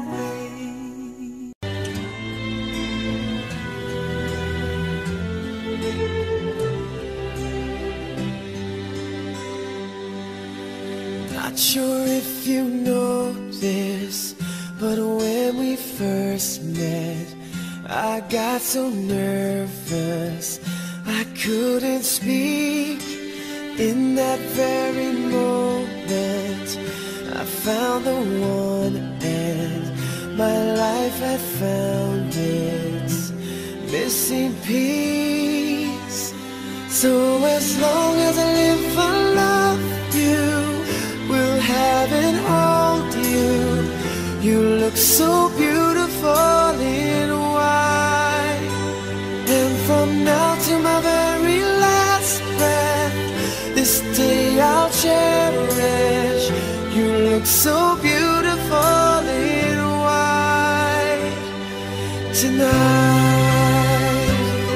Not sure if you know this, but when we first met, I got so nervous I couldn't speak. In that very moment I found the one, and my life had found its missing piece. So as long as I live, I love you, will have and hold you. You look so beautiful in white, and from now to my very last breath, this day I'll cherish. You look so beautiful in white tonight.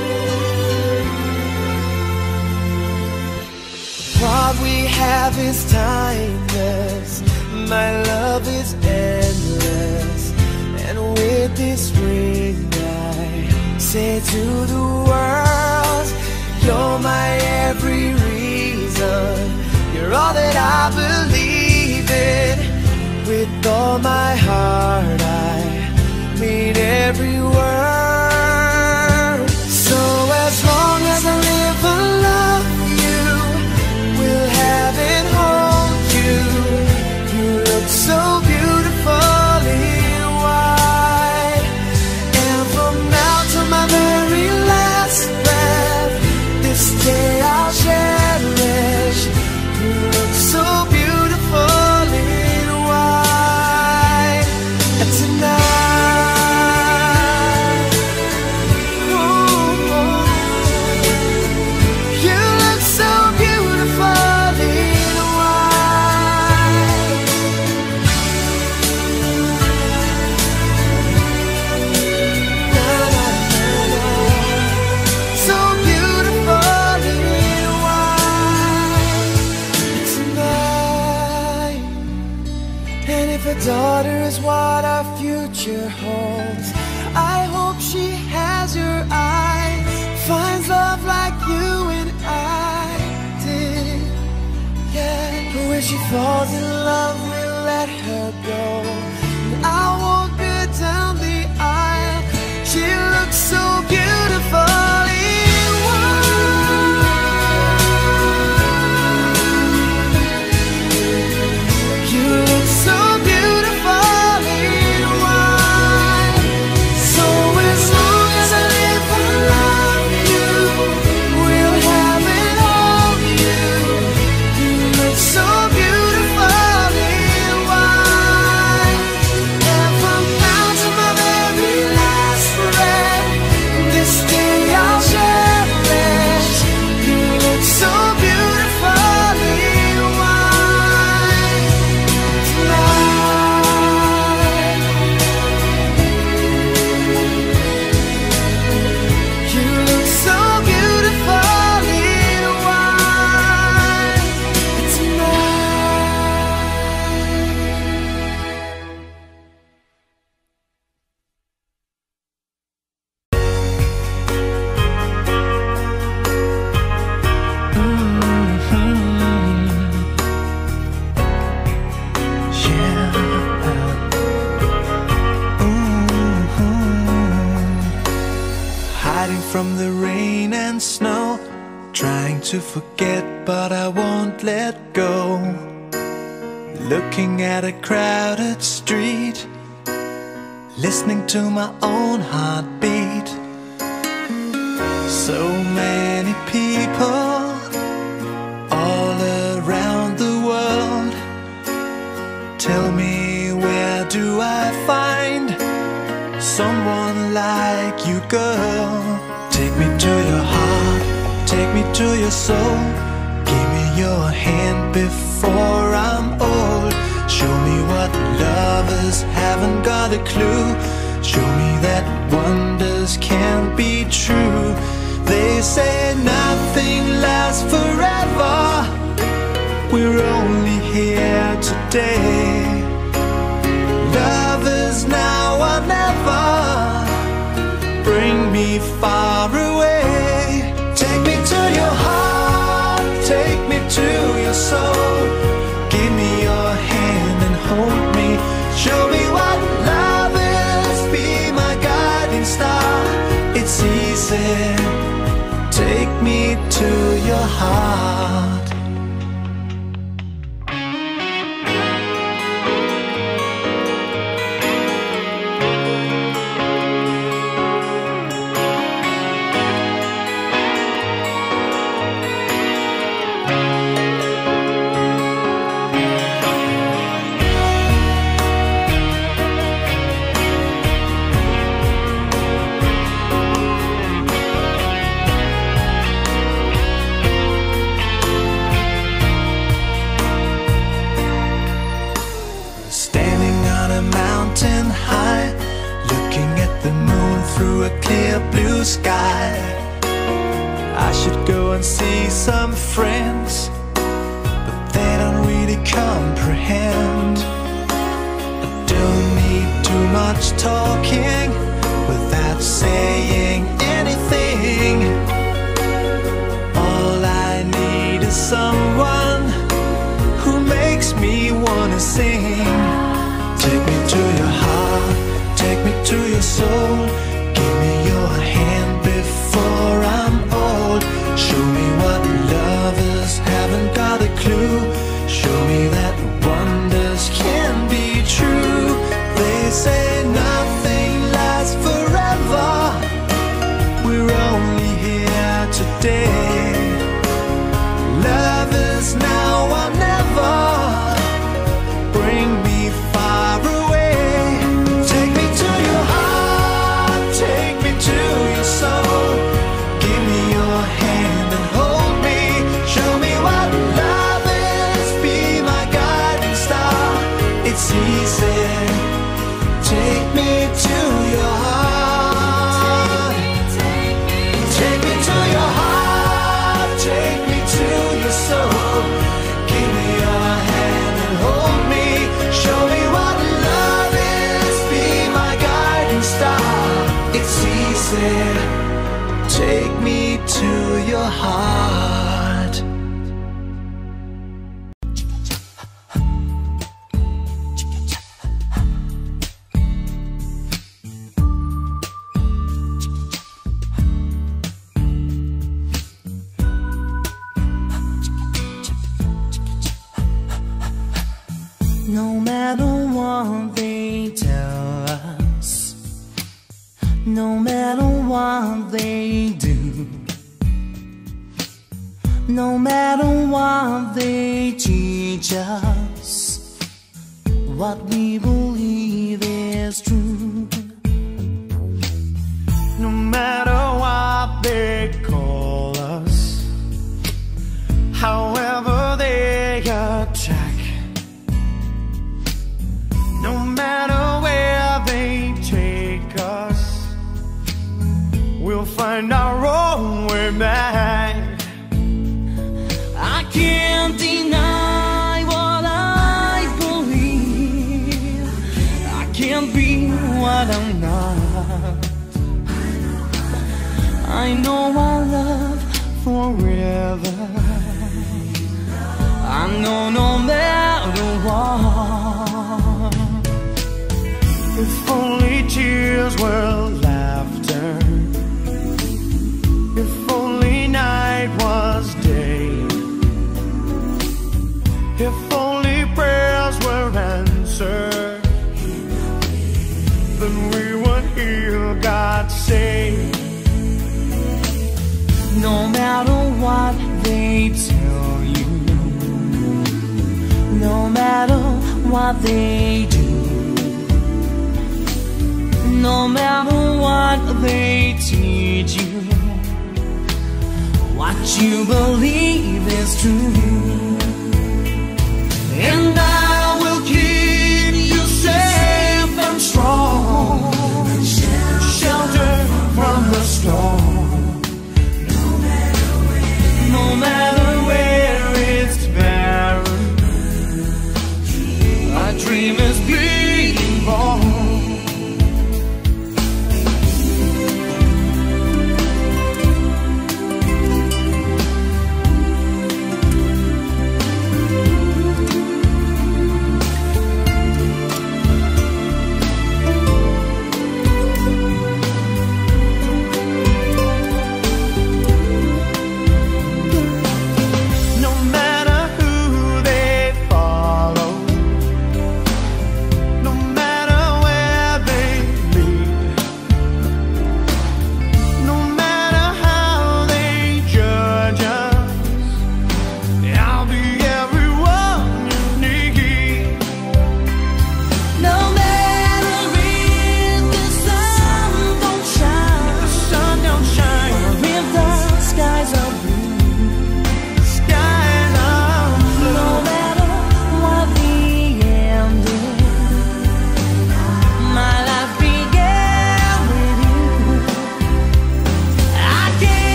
What we have is timeless, my love is endless, and with this ring I say to the world, you're my every reason, you're all that I believe in. With all my heart I mean every word. So as long as I live, I love you, will have and hold you. You look so beautiful in white, and from now to my very last breath, this day I'll cherish. You look so beautiful in white tonight. Ooh, you look so beautiful in white. Na, na, na, na. So beautiful in white tonight. And if a daughter is what our future holds, I hope she has your eyes, finds love like you and I did. Yeah, but when she falls in love, we'll let her go, and I'll walk her down the aisle. She looks so beautiful in white. You look so beautiful in white. So as long as I live, I love you, will have and hold you. You look so beautiful in white, and from now to my very last breath, this day I'll cherish. You look so beautiful in white tonight. You look so beautiful in white Hiding from the rain and snow, trying to forget but I won't let go. Looking at a crowded street, listening to my own heartbeat. So many people all around the world. Tell me, where do I find someone like you, girl? Take me to your heart, take me to your soul. Give me your hand before I'm old. Show me what lovers haven't got a clue. Show me that wonders can't be true. They say nothing lasts forever. We're only here today. to your heart. Through a clear blue sky, I should go and see some friends, but they don't really comprehend. I don't need too much talking without saying anything. All I need is someone who makes me wanna sing. Take me to your heart, take me to your soul. Give me your hand before I'm old. Show me what lovers haven't got a clue. Show me that wonders can be true. They say nothing lasts forever. We're only here today. Love is now or never. Bring me far away. Take me to your heart, take me to your soul. Give me your hand and hold me. Show me what love is, be my guiding star. It's easy. Take me to your heart. Take me to your heart, take me to your soul. Give me your hand and hold me. Show me what love is, be my guiding star. It's easy. Take me to your heart. No matter what they tell us, no matter what they do, no matter what they teach us, what we believe is true. No matter what they call us, however they attack, no matter where they take us, we'll find our own way back. I can't deny what I believe. I can't be what I'm not. I know our love forever. I know no matter what. If only tears were laughter, if only night was day, if only prayers were answered, then we would hear God say. No matter what they tell you, no matter what they do, no matter what they teach you, what you believe is true. And I will keep you safe and strong, sheltered from the storm. No matter where it's barren, a dream is being born.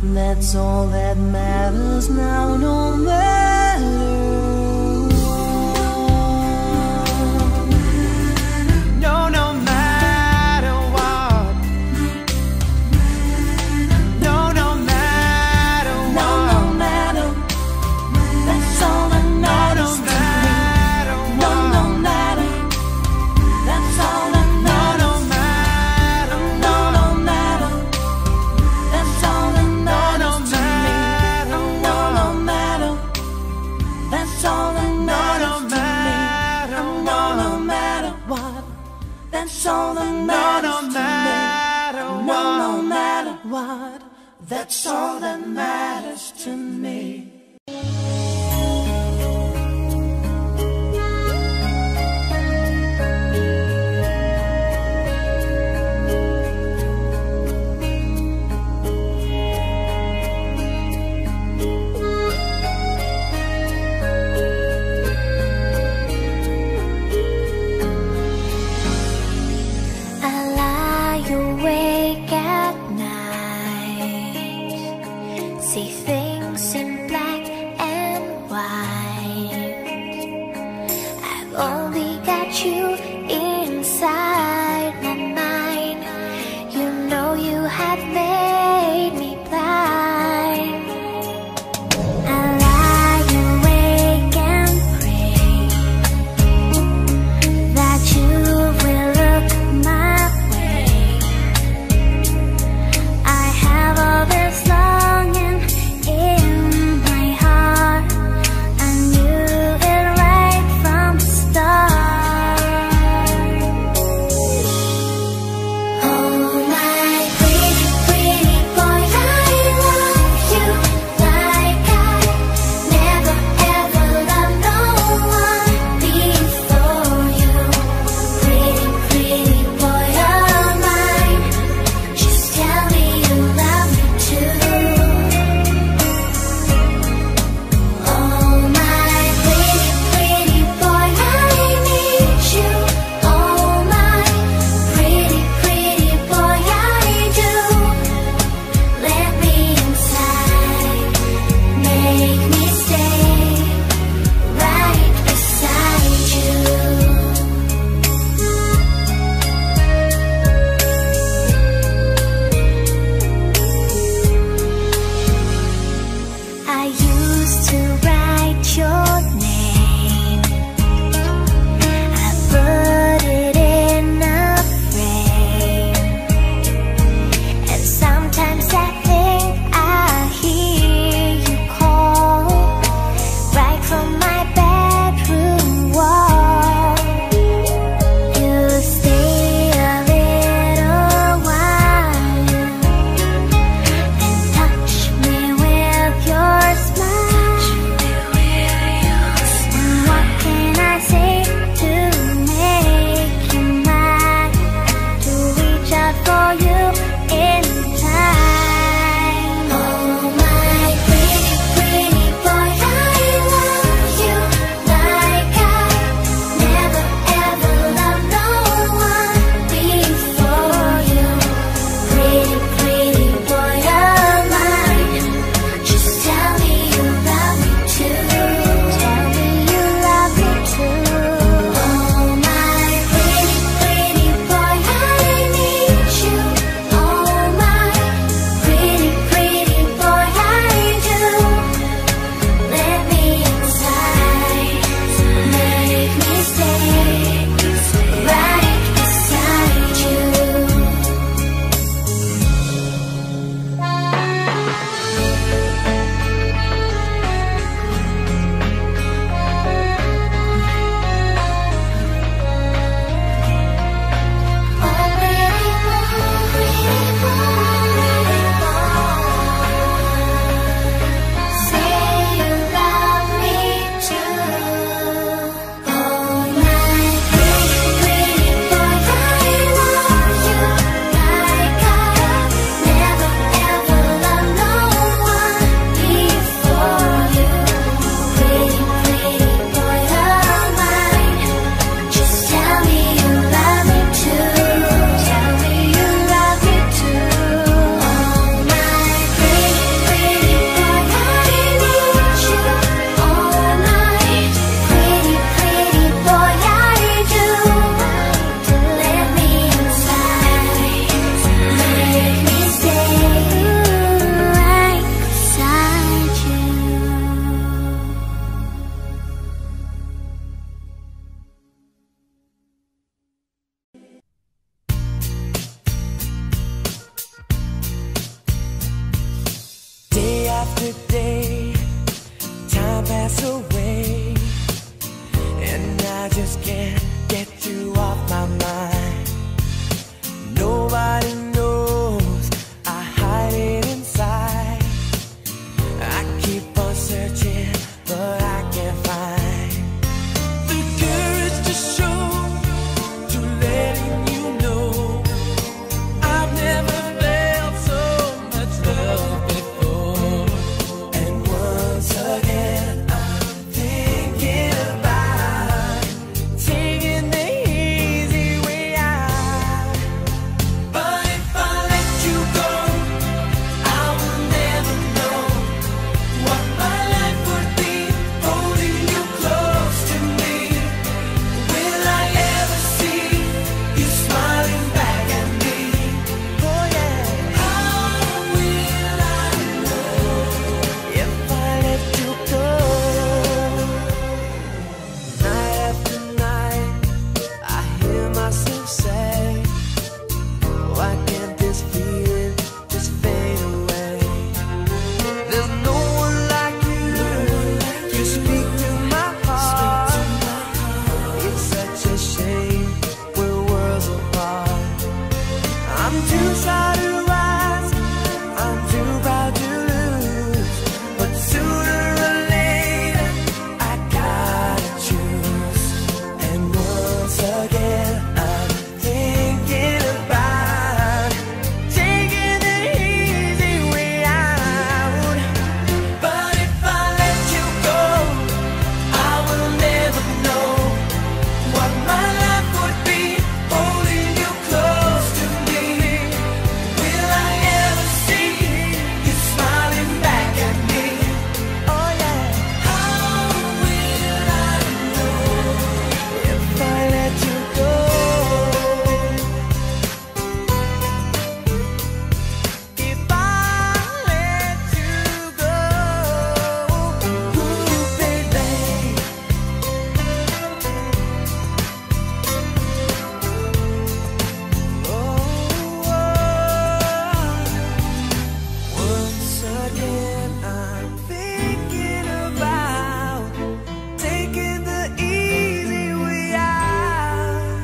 That's all that matters now, no matter what. No, no matter what. No, no matter No, what. no matter. That's all that matters to me. No, no matter. That's all that matters. No matter. No, no matter. That's all that matters to me. No, no matter. That's all that matters to me. No, no matter what. That's all that matters to me. No, no matter what. That's all that matters to me. I lie awake at night, see things in black and white. I've only got you inside my mind. You know you have made me blind. I lie awake and pray that you will look my way. I have all this longing in my heart. I knew it right from the start. after day, time passes away, and I just can't get you off my mind. Nobody knows I hide it inside. I keep on searching, but I can't find the courage to show, to letting you know I've never felt so much love before. And once again I'm thinking about taking the easy way out. But if I let you go, I will never know what my life would be holding you close to me. Will I ever see you smiling back at me? Oh yeah. How will I know if I let you go? Night after night, I hear myself say, why can't this feeling just fade away? There's no one like you. You speak to my heart. It's such a shame we're worlds apart. I'm too shy to rise, I'm too proud to lose, but sooner or later I gotta choose. And once again I'm thinking about taking the easy way out. But if I let you go, I will never know what my life would be holding you close to me. Will I ever see you smiling back at me? Oh yeah. How will I know if I let you go? If I let you go, ooh, baby. Once again I'm thinking about taking the easy way out.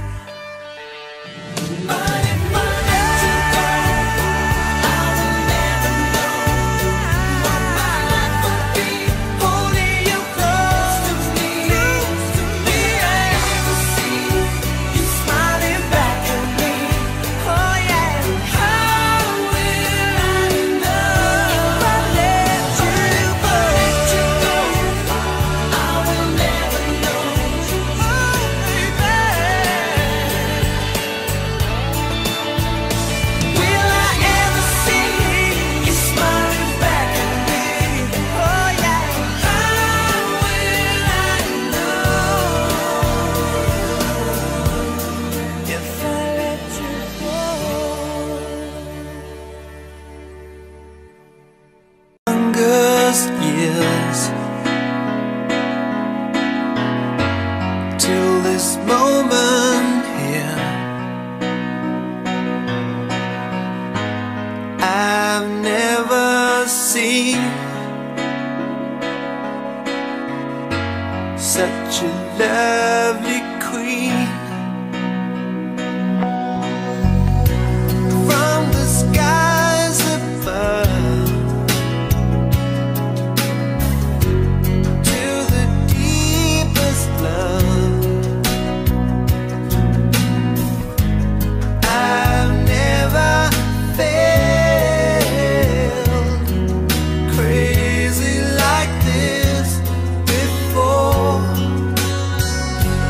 But if I let you go, I will never know what my life would be holding you close to me. Will I ever see you smiling back at me? Oh yeah. How will I know if I let you go? I will never know. Oh baby. Will I ever see you smiling back at me? Oh yeah. How will I know if I let you go? Youngest years till this moment here, I've never seen such a lovely queen. From the skies above to the deepest love, I've never felt crazy like this before.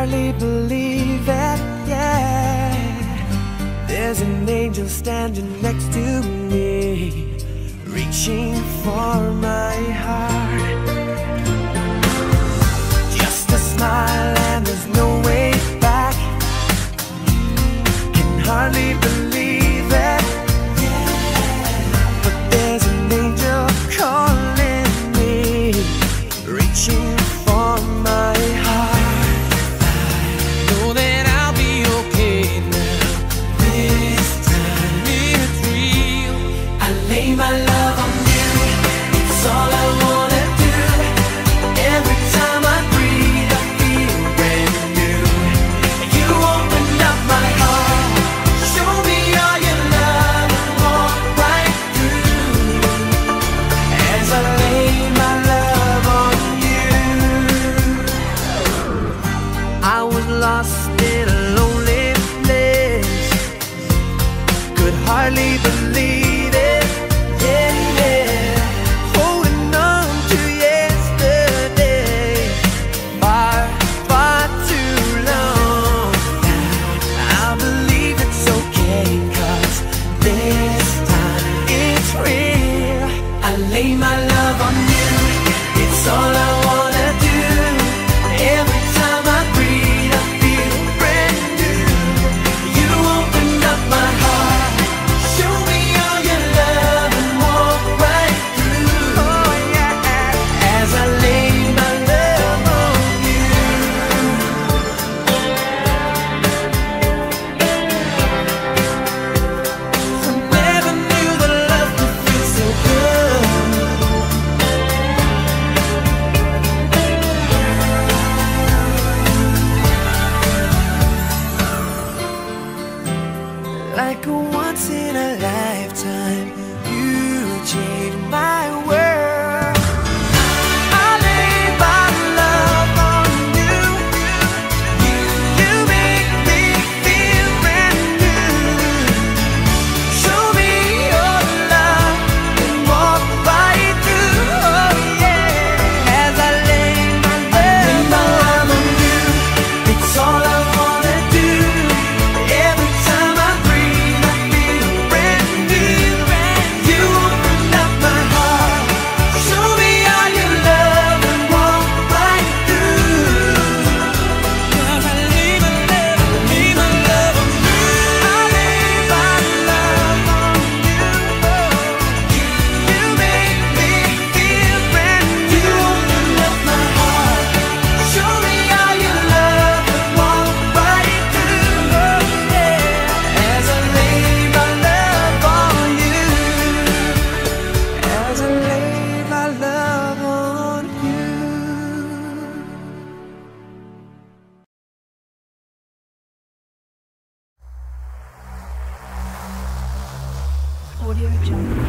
hardly believe it, yeah. There's an angel standing next to me, reaching for my heart. Just a smile and there's no way back. Can hardly believe it, yeah. But there's an angel calling me, reaching for my heart. I know that I'll be okay now. This time it's real. I lay my love on you. It's all I wanna do. Every time I breathe, I feel brand new. You open up my heart, show me all your love, and walk right through. As I lay my love on you, I was lost in a lonely place, could hardly believe it, yeah, yeah. Holding on to yesterday, far, far too long. I believe it's okay, 'cause this time it's real. I lay my love on you, it's all I wanna do. Every time I breathe, I feel brand new. You open up my heart, show me all your love, and walk right through. Oh yeah, as I lay my love on you. I never knew that love could feel so good. Like a once in a lifetime, you changed my world. I lay my love on you. You make me feel brand new. Show me your love and walk right through. Oh yeah, as I lay my love on you, it's all I wanna do. Every time I breathe, I feel brand new. You open up my heart, show me all your love, and walk right through. 'Cause I lay my love, lay my love on you. I lay my love on you. You make me feel brand new. You open up my heart, show me all your love, and walk right through. Oh yeah, as I lay my love on you. As I lay my love on you. Audio Jungle.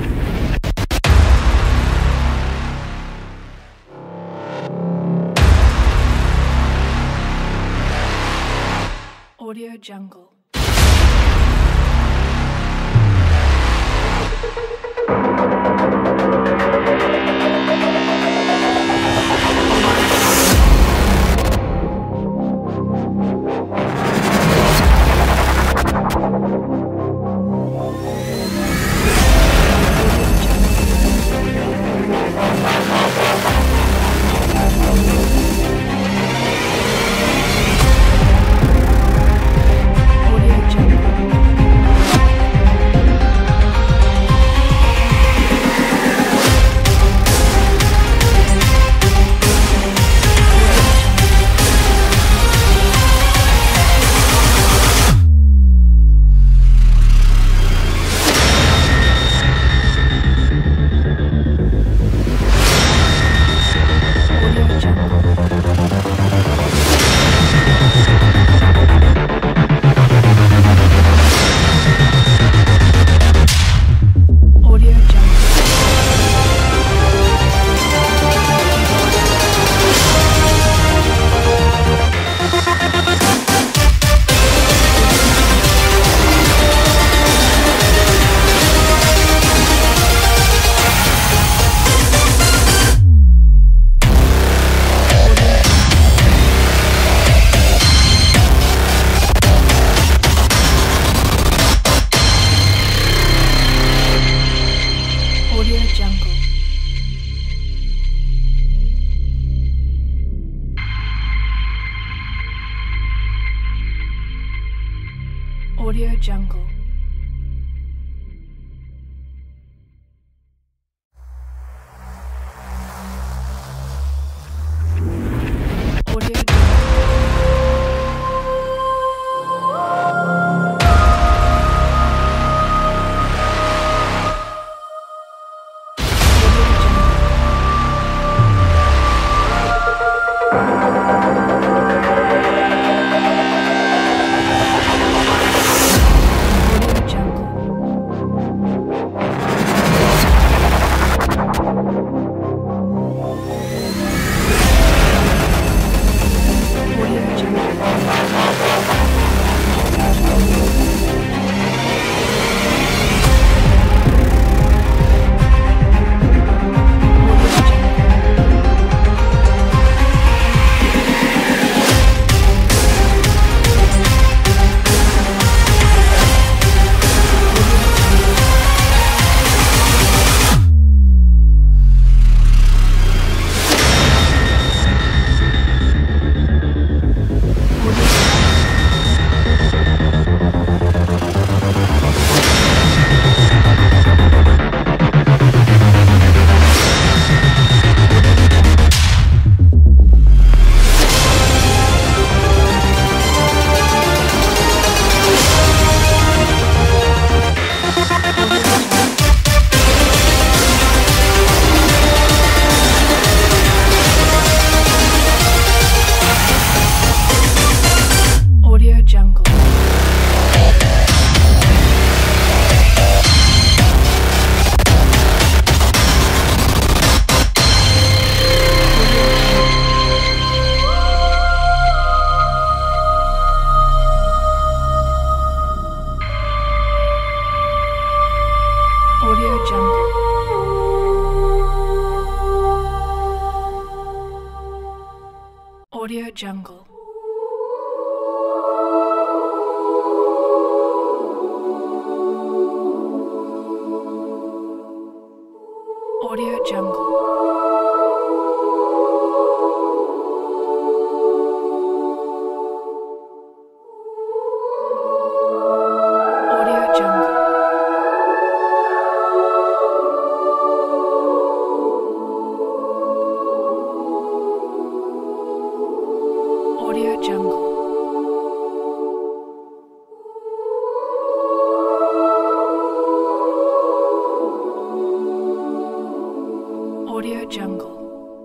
Audio Jungle. Audio Jungle. Audio Jungle. Audio Jungle. Audio Jungle. Audio Jungle. Audio Jungle. Audio Jungle.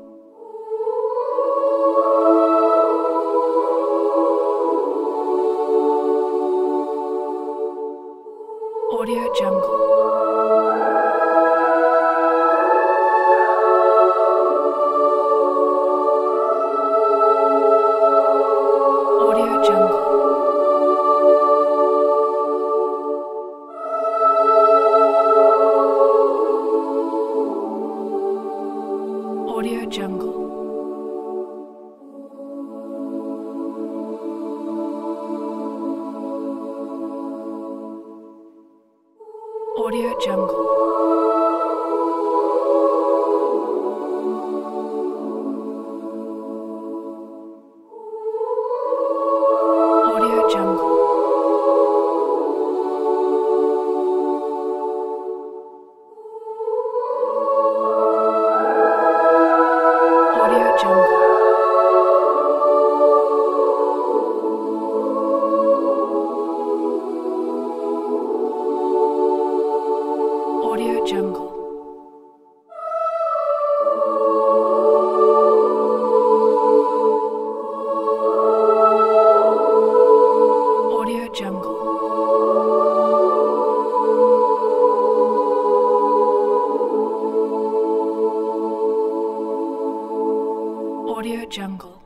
Audio Jungle. Audio Jungle. Audio Jungle. Audio Jungle. Audio Jungle. Audio Jungle. Audio Jungle. Audio Jungle. Audio Jungle.